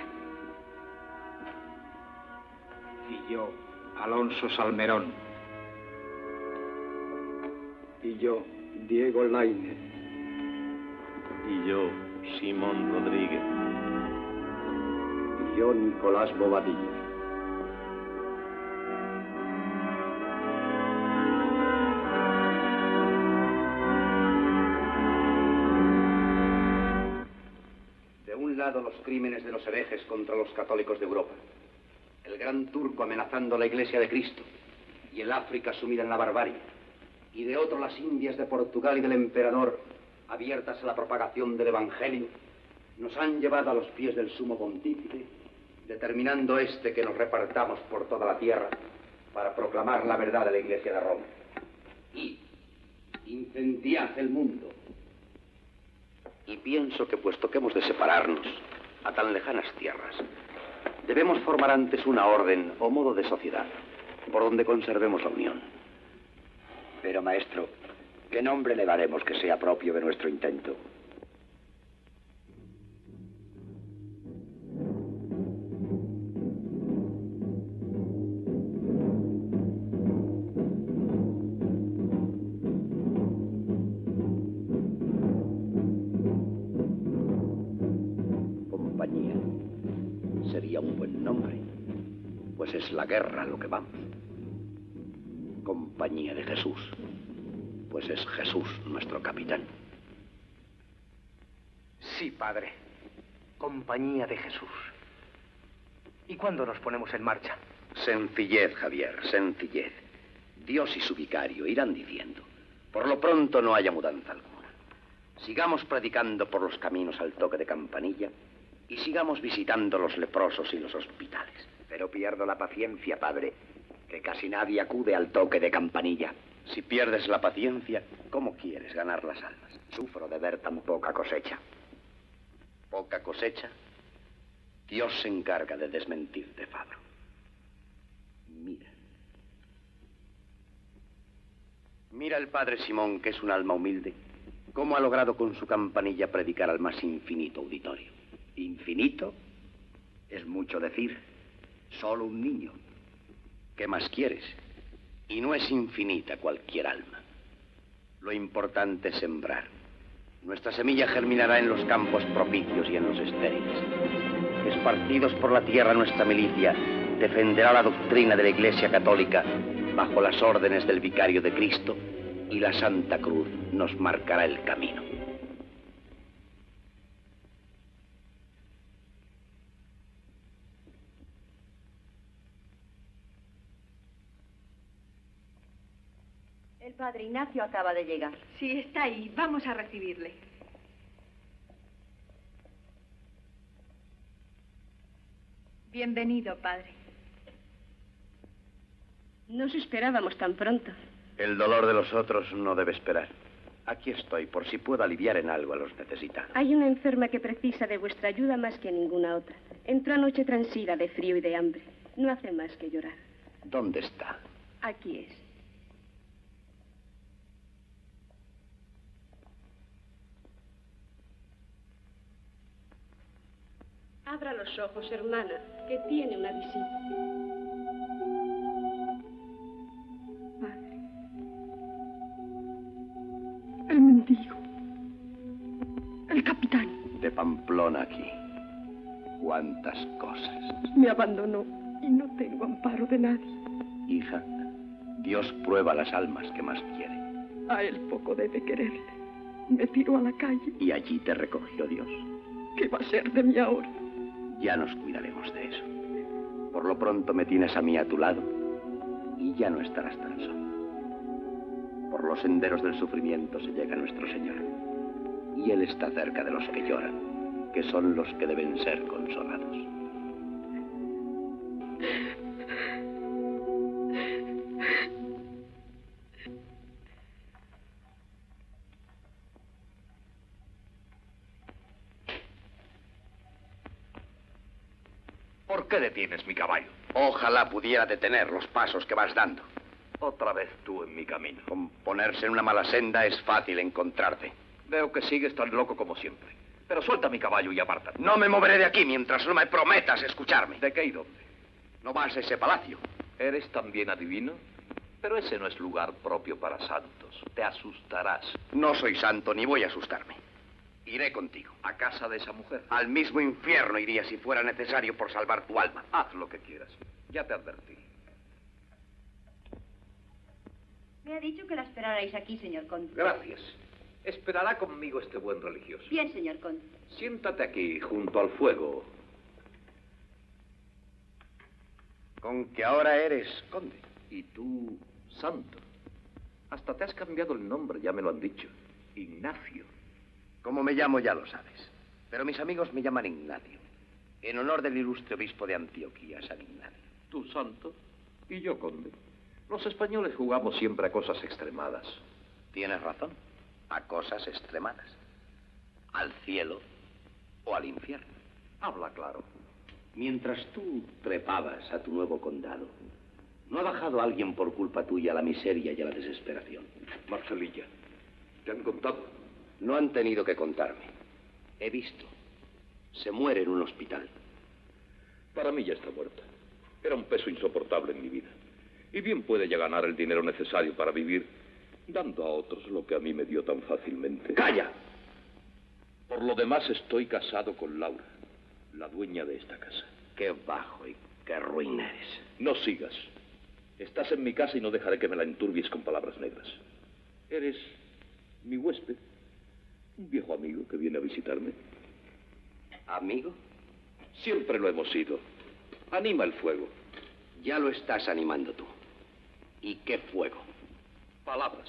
Y yo, Alonso Salmerón. Y yo, Diego Lainez. Y yo, Simón Rodríguez. Y yo, Nicolás Bobadilla. lado los crímenes de los herejes contra los católicos de Europa, el gran turco amenazando la Iglesia de Cristo y el África sumida en la barbarie, y de otro las Indias de Portugal y del emperador abiertas a la propagación del Evangelio, nos han llevado a los pies del sumo pontífice, determinando que nos repartamos por toda la tierra para proclamar la verdad de la Iglesia de Roma. Y incendiad el mundo. Y pienso que puesto que hemos de separarnos a tan lejanas tierras, debemos formar antes una orden o modo de sociedad por donde conservemos la unión. Pero, maestro, ¿qué nombre le daremos que sea propio de nuestro intento? Compañía. Sería un buen nombre, pues es la guerra a lo que vamos. Compañía de Jesús, pues es Jesús nuestro capitán. Sí, padre. Compañía de Jesús. ¿Y cuándo nos ponemos en marcha? Sencillez, Javier, sencillez. Dios y su vicario irán diciendo. Por lo pronto no haya mudanza alguna. Sigamos predicando por los caminos al toque de campanilla y sigamos visitando los leprosos y los hospitales. Pero pierdo la paciencia, padre, que casi nadie acude al toque de campanilla. Si pierdes la paciencia, ¿cómo quieres ganar las almas? Sufro de ver tan poca cosecha. ¿Poca cosecha? Dios se encarga de desmentirte, Fabro. Mira. Mira el padre Simón, que es un alma humilde, cómo ha logrado con su campanilla predicar al más infinito auditorio. ¿Infinito? Es mucho decir. Solo un niño. ¿Qué más quieres? Y no es infinita cualquier alma. Lo importante es sembrar. Nuestra semilla germinará en los campos propicios y en los estériles. Esparcidos por la tierra, nuestra milicia defenderá la doctrina de la Iglesia Católica bajo las órdenes del Vicario de Cristo, y la Santa Cruz nos marcará el camino. El padre Ignacio acaba de llegar. Sí, está ahí. Vamos a recibirle. Bienvenido, padre. No os esperábamos tan pronto. El dolor de los otros no debe esperar. Aquí estoy, por si puedo aliviar en algo a los necesitados. Hay una enferma que precisa de vuestra ayuda más que ninguna otra. Entró anoche transida de frío y de hambre. No hace más que llorar. ¿Dónde está? Aquí es. Abra los ojos, hermana, que tiene una visita. Padre. El mendigo. El capitán. De Pamplona aquí. Cuántas cosas. Me abandonó y no tengo amparo de nadie. Hija, Dios prueba las almas que más quiere. A él poco debe quererle. Me tiró a la calle. Y allí te recogió Dios. ¿Qué va a ser de mí ahora? Ya nos cuidaremos de eso. Por lo pronto me tienes a mí a tu lado y ya no estarás tan solo. Por los senderos del sufrimiento se llega nuestro Señor. Y Él está cerca de los que lloran, que son los que deben ser consolados. ¿Por qué detienes mi caballo? Ojalá pudiera detener los pasos que vas dando. Otra vez tú en mi camino. Con ponerse en una mala senda es fácil encontrarte. Veo que sigues tan loco como siempre. Pero suelta mi caballo y apártate. No me moveré de aquí mientras no me prometas escucharme. ¿De qué y dónde? No vas a ese palacio. ¿Eres también adivino? Pero ese no es lugar propio para santos. Te asustarás. No soy santo ni voy a asustarme. Iré contigo. ¿A casa de esa mujer? Al mismo infierno iría si fuera necesario por salvar tu alma. Haz lo que quieras. Ya te advertí. Me ha dicho que la esperarais aquí, señor conde. Gracias. Esperará conmigo este buen religioso. Bien, señor conde. Siéntate aquí, junto al fuego. Con que ahora eres conde. Y tú, santo. Hasta te has cambiado el nombre, ya me lo han dicho. Ignacio. Como me llamo ya lo sabes. Pero mis amigos me llaman Ignacio. En honor del ilustre obispo de Antioquía, San Ignacio. Tú, santo, y yo, conde. Los españoles jugamos siempre a cosas extremadas. Tienes razón. A cosas extremadas. Al cielo o al infierno. Habla claro. Mientras tú trepabas a tu nuevo condado, ¿no ha bajado alguien por culpa tuya a la miseria y a la desesperación? Marcelilla, ¿te han contado? No han tenido que contarme. He visto. Se muere en un hospital. Para mí ya está muerta. Era un peso insoportable en mi vida. Y bien puede ya ganar el dinero necesario para vivir, dando a otros lo que a mí me dio tan fácilmente. ¡Calla! Por lo demás, estoy casado con Laura, la dueña de esta casa. Qué bajo y qué ruin eres. No sigas. Estás en mi casa y no dejaré que me la enturbies con palabras negras. Eres mi huésped, un viejo amigo que viene a visitarme. ¿Amigo? Siempre lo hemos sido. Anima el fuego. Ya lo estás animando tú. ¿Y qué fuego? Palabras.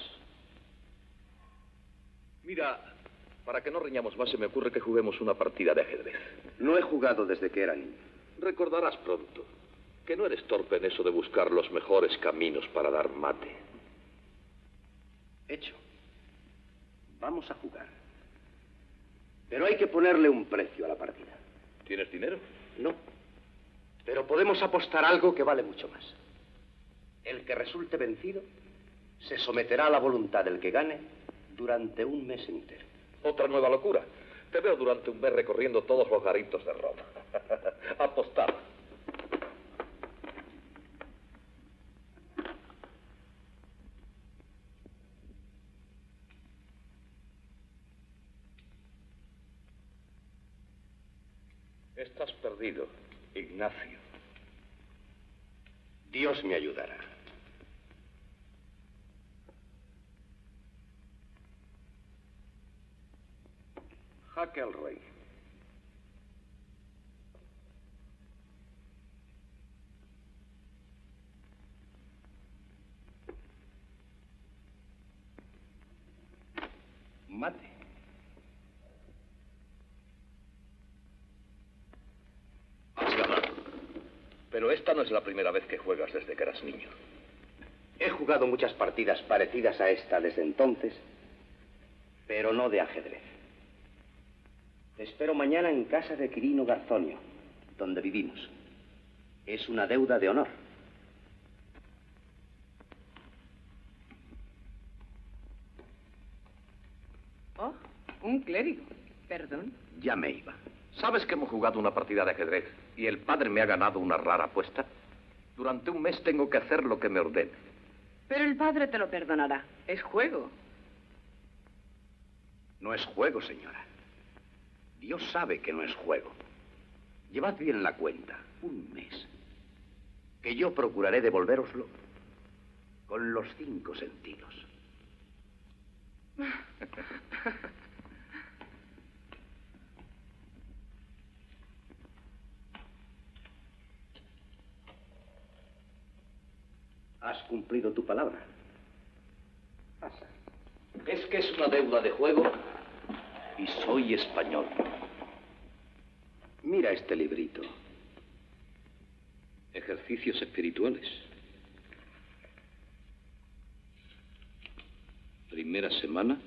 Mira, para que no riñamos más, se me ocurre que juguemos una partida de ajedrez. No he jugado desde que era niño. Recordarás pronto que no eres torpe en eso de buscar los mejores caminos para dar mate. Hecho. Vamos a jugar. Pero hay que ponerle un precio a la partida. ¿Tienes dinero? No. Pero podemos apostar algo que vale mucho más. El que resulte vencido se someterá a la voluntad del que gane durante un mes entero. Otra nueva locura. Te veo durante un mes recorriendo todos los garitos de Roma. Apostar. Estás perdido, Ignacio. Dios me ayudará. Jaque al rey. Mate. Has ganado. Pero esta no es la primera vez que juegas desde que eras niño. He jugado muchas partidas parecidas a esta desde entonces, pero no de ajedrez. Te espero mañana en casa de Quirino Garzonio, donde vivimos. Es una deuda de honor. Oh, un clérigo. Perdón. Ya me iba. ¿Sabes que hemos jugado una partida de ajedrez y el padre me ha ganado una rara apuesta? Durante un mes tengo que hacer lo que me ordene. Pero el padre te lo perdonará. Es juego. No es juego, señora. Dios sabe que no es juego. Llevad bien la cuenta. Un mes. Que yo procuraré devolvéroslo con los 5 sentidos. Has cumplido tu palabra. Pasa. Es que es una deuda de juego y soy español. Mira este librito. Ejercicios espirituales. Primera semana.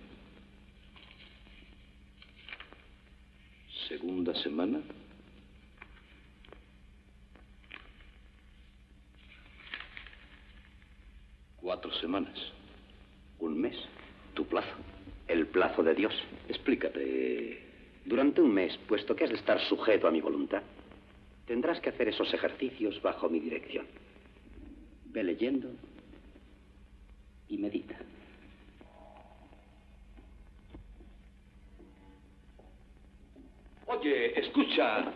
Segunda semana. Cuatro semanas. Un mes. Tu plazo. El plazo de Dios. Explícate. Durante un mes, puesto que has de estar sujeto a mi voluntad, tendrás que hacer esos ejercicios bajo mi dirección. Ve leyendo y medita. Oye, escucha.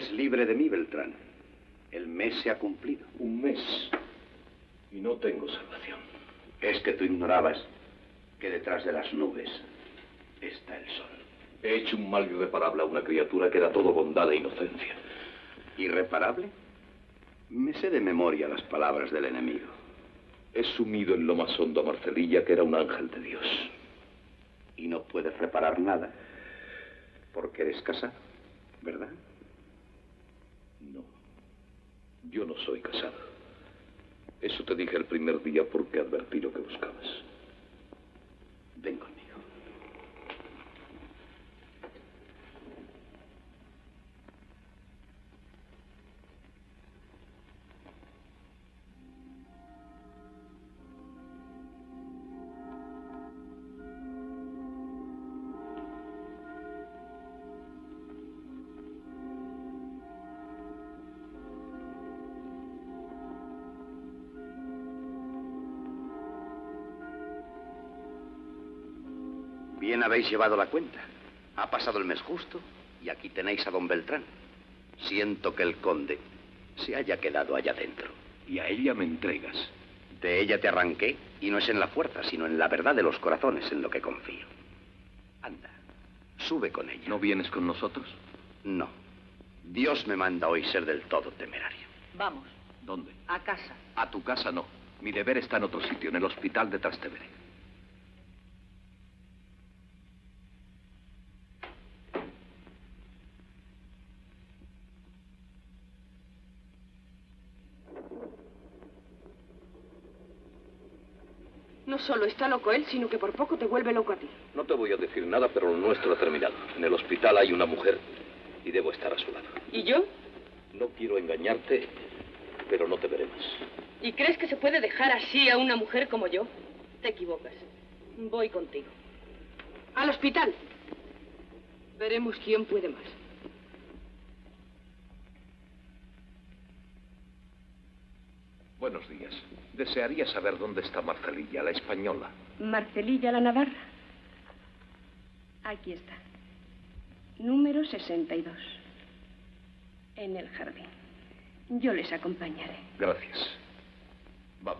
es libre de mí, Beltrán. El mes se ha cumplido. Un mes. Y no tengo salvación. Es que tú ignorabas que detrás de las nubes está el sol. He hecho un mal irreparable a una criatura que era todo bondad e inocencia. ¿Irreparable? Me sé de memoria las palabras del enemigo. He sumido en lo más hondo a Marcelilla, que era un ángel de Dios. Y no puedes reparar nada, porque eres casado, ¿verdad? No, yo no soy casado. Eso te dije el primer día porque advertí lo que buscabas. Ven conmigo. Bien habéis llevado la cuenta. Ha pasado el mes justo y aquí tenéis a don Beltrán. Siento que el conde se haya quedado allá dentro. Y a ella me entregas. De ella te arranqué y no es en la fuerza, sino en la verdad de los corazones en lo que confío. Anda, sube con ella. ¿No vienes con nosotros? No. Dios me manda hoy ser del todo temerario. Vamos. ¿Dónde? A casa. A tu casa no. Mi deber está en otro sitio, en el hospital de Trastevere. No solo está loco él, sino que por poco te vuelve loco a ti. No te voy a decir nada, pero lo nuestro ha terminado. En el hospital hay una mujer y debo estar a su lado. ¿Y yo? No quiero engañarte, pero no te veré más. ¿Y crees que se puede dejar así a una mujer como yo? Te equivocas. Voy contigo. Al hospital. Veremos quién puede más. Buenos días. Desearía saber dónde está Marcelilla, la española. Marcelilla, la Navarra. Aquí está. Número 62. En el jardín. Yo les acompañaré. Gracias. Vamos.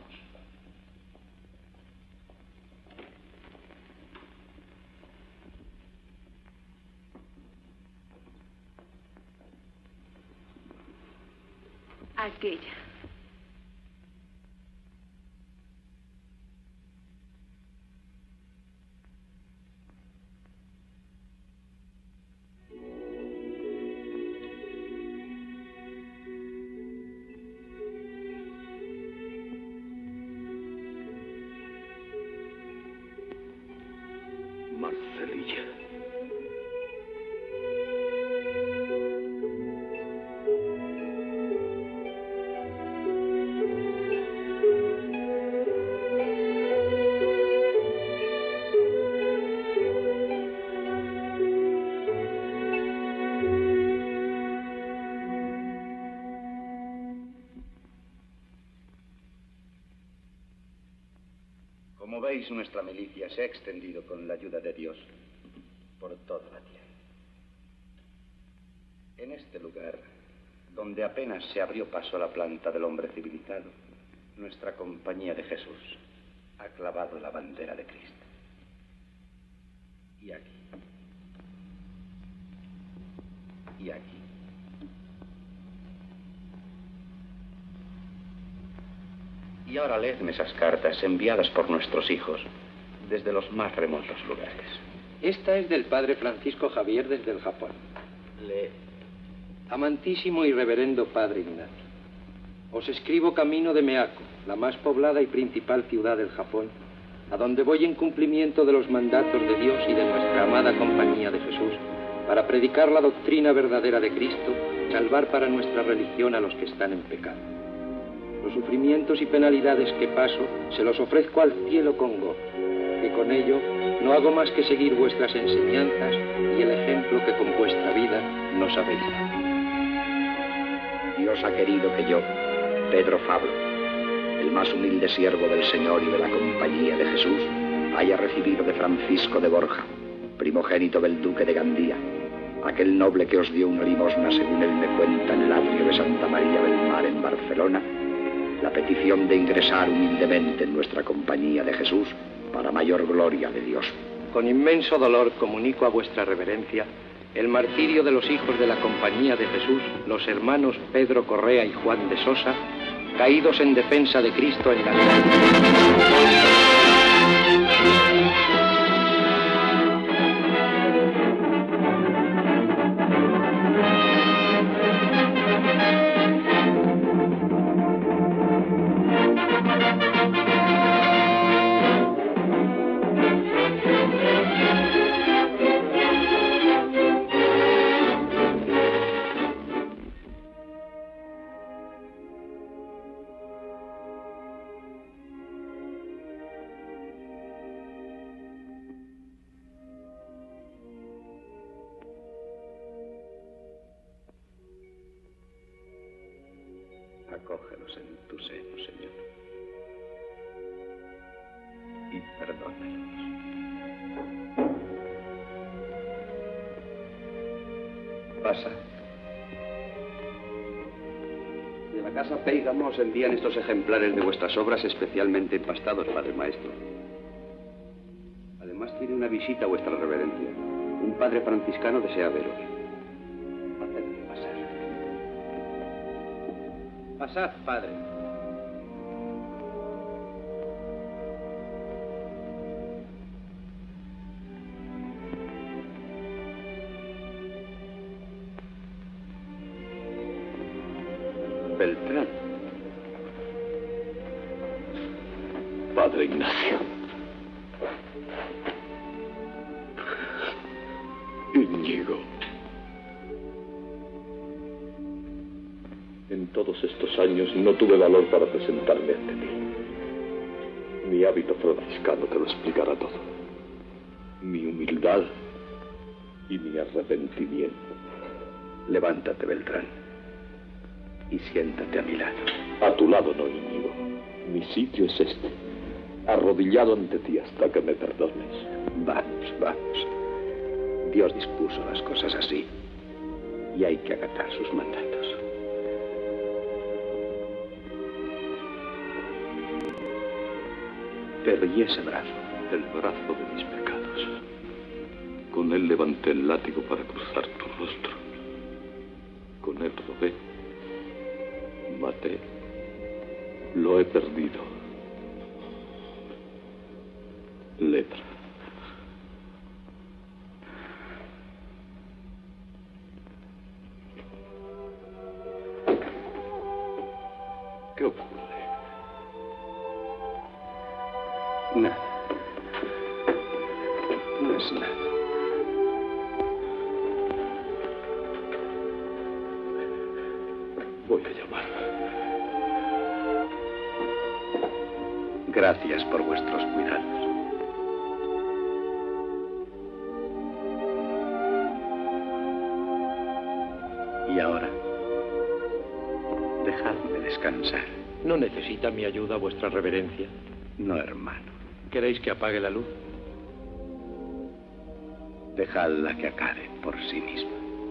Aquella. Marcelilla. Como veis, nuestra milicia se ha extendido con la ayuda de Dios por toda la tierra. En este lugar, donde apenas se abrió paso a la planta del hombre civilizado, nuestra compañía de Jesús ha clavado la bandera de Cristo. Y aquí. Y aquí. Y ahora leedme esas cartas enviadas por nuestros hijos desde los más remotos lugares. Esta es del padre Francisco Javier desde el Japón. Lee. Amantísimo y reverendo padre Ignacio, os escribo camino de Meako, la más poblada y principal ciudad del Japón, a donde voy en cumplimiento de los mandatos de Dios y de nuestra amada compañía de Jesús, para predicar la doctrina verdadera de Cristo, salvar para nuestra religión a los que están en pecado. Los sufrimientos y penalidades que paso se los ofrezco al cielo con gozo, que con ello no hago más que seguir vuestras enseñanzas y el ejemplo que con vuestra vida nos habéis dado. Dios ha querido que yo, Pedro Fabro, el más humilde siervo del Señor y de la compañía de Jesús, haya recibido de Francisco de Borja, primogénito del duque de Gandía, aquel noble que os dio una limosna, según él me cuenta, en el atrio de Santa María del Mar en Barcelona, la petición de ingresar humildemente en nuestra compañía de Jesús para mayor gloria de Dios. Con inmenso dolor comunico a vuestra reverencia el martirio de los hijos de la Compañía de Jesús, los hermanos Pedro Correa y Juan de Sosa, caídos en defensa de Cristo en la Acógelos en tu seno, Señor, y perdónalos. Pasa. De la casa Péigamo os envían estos ejemplares de vuestras obras especialmente empastados, Padre Maestro. Además tiene una visita a vuestra reverencia. Un padre franciscano desea veros. Hacedme pasar. Pasad, padre. Beltrán. Padre Ignacio. Íñigo. En todos estos años no tuve valor para presentarme ante ti. Mi hábito franciscano te lo explicará todo. Mi humildad y mi arrepentimiento. Levántate, Beltrán, y siéntate a mi lado. A tu lado no, Íñigo. Mi sitio es este, arrodillado ante ti hasta que me perdones. Vamos, vamos. Dios dispuso las cosas así, y hay que acatar sus mandatos. Pero ¿y ese brazo? El brazo de mis pecados. Con él levanté el látigo para cruzar tu rostro. Con él robé. Maté. Lo he perdido. Lepra. ¿Qué ocurre? Nada. No es nada. Voy a llamar. Gracias por vuestros cuidados. Y ahora, dejadme descansar. ¿No necesita mi ayuda vuestra reverencia? No, hermano. ¿Queréis que apague la luz? Dejadla que acabe por sí misma.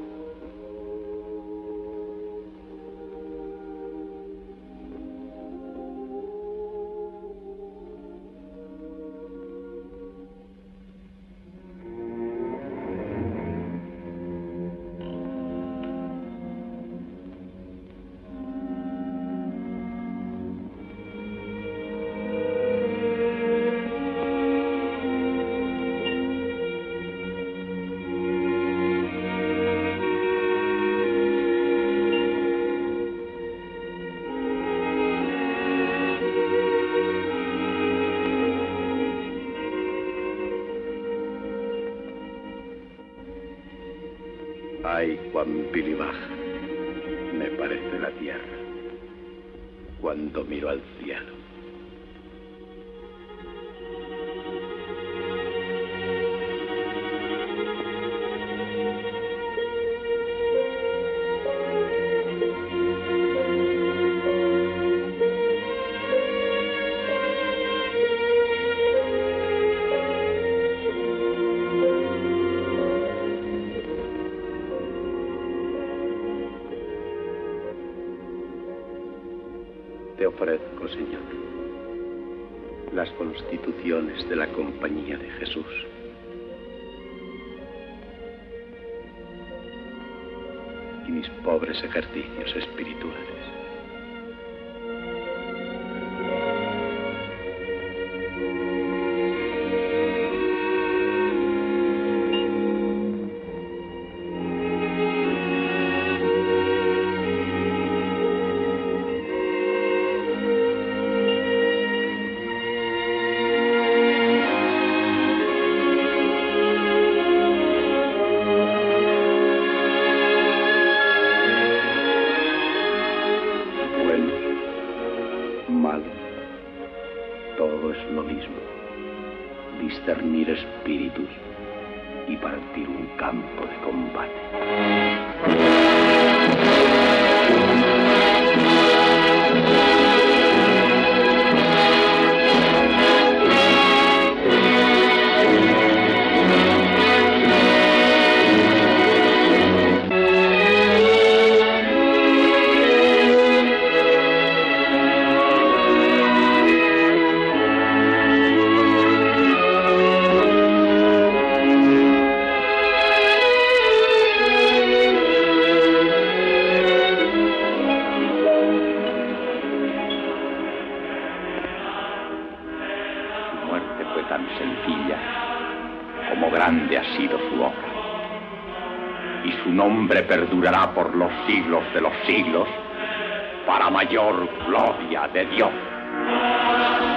Ay, cuán vil y baja me parece la tierra cuando miro al cielo. ofrezco, Señor, las constituciones de la Compañía de Jesús. Y mis pobres ejercicios espirituales. Todo es lo mismo. Discernir espíritus y partir un campo de combate. Tan sencilla como grande ha sido su obra, y su nombre perdurará por los siglos de los siglos para mayor gloria de Dios.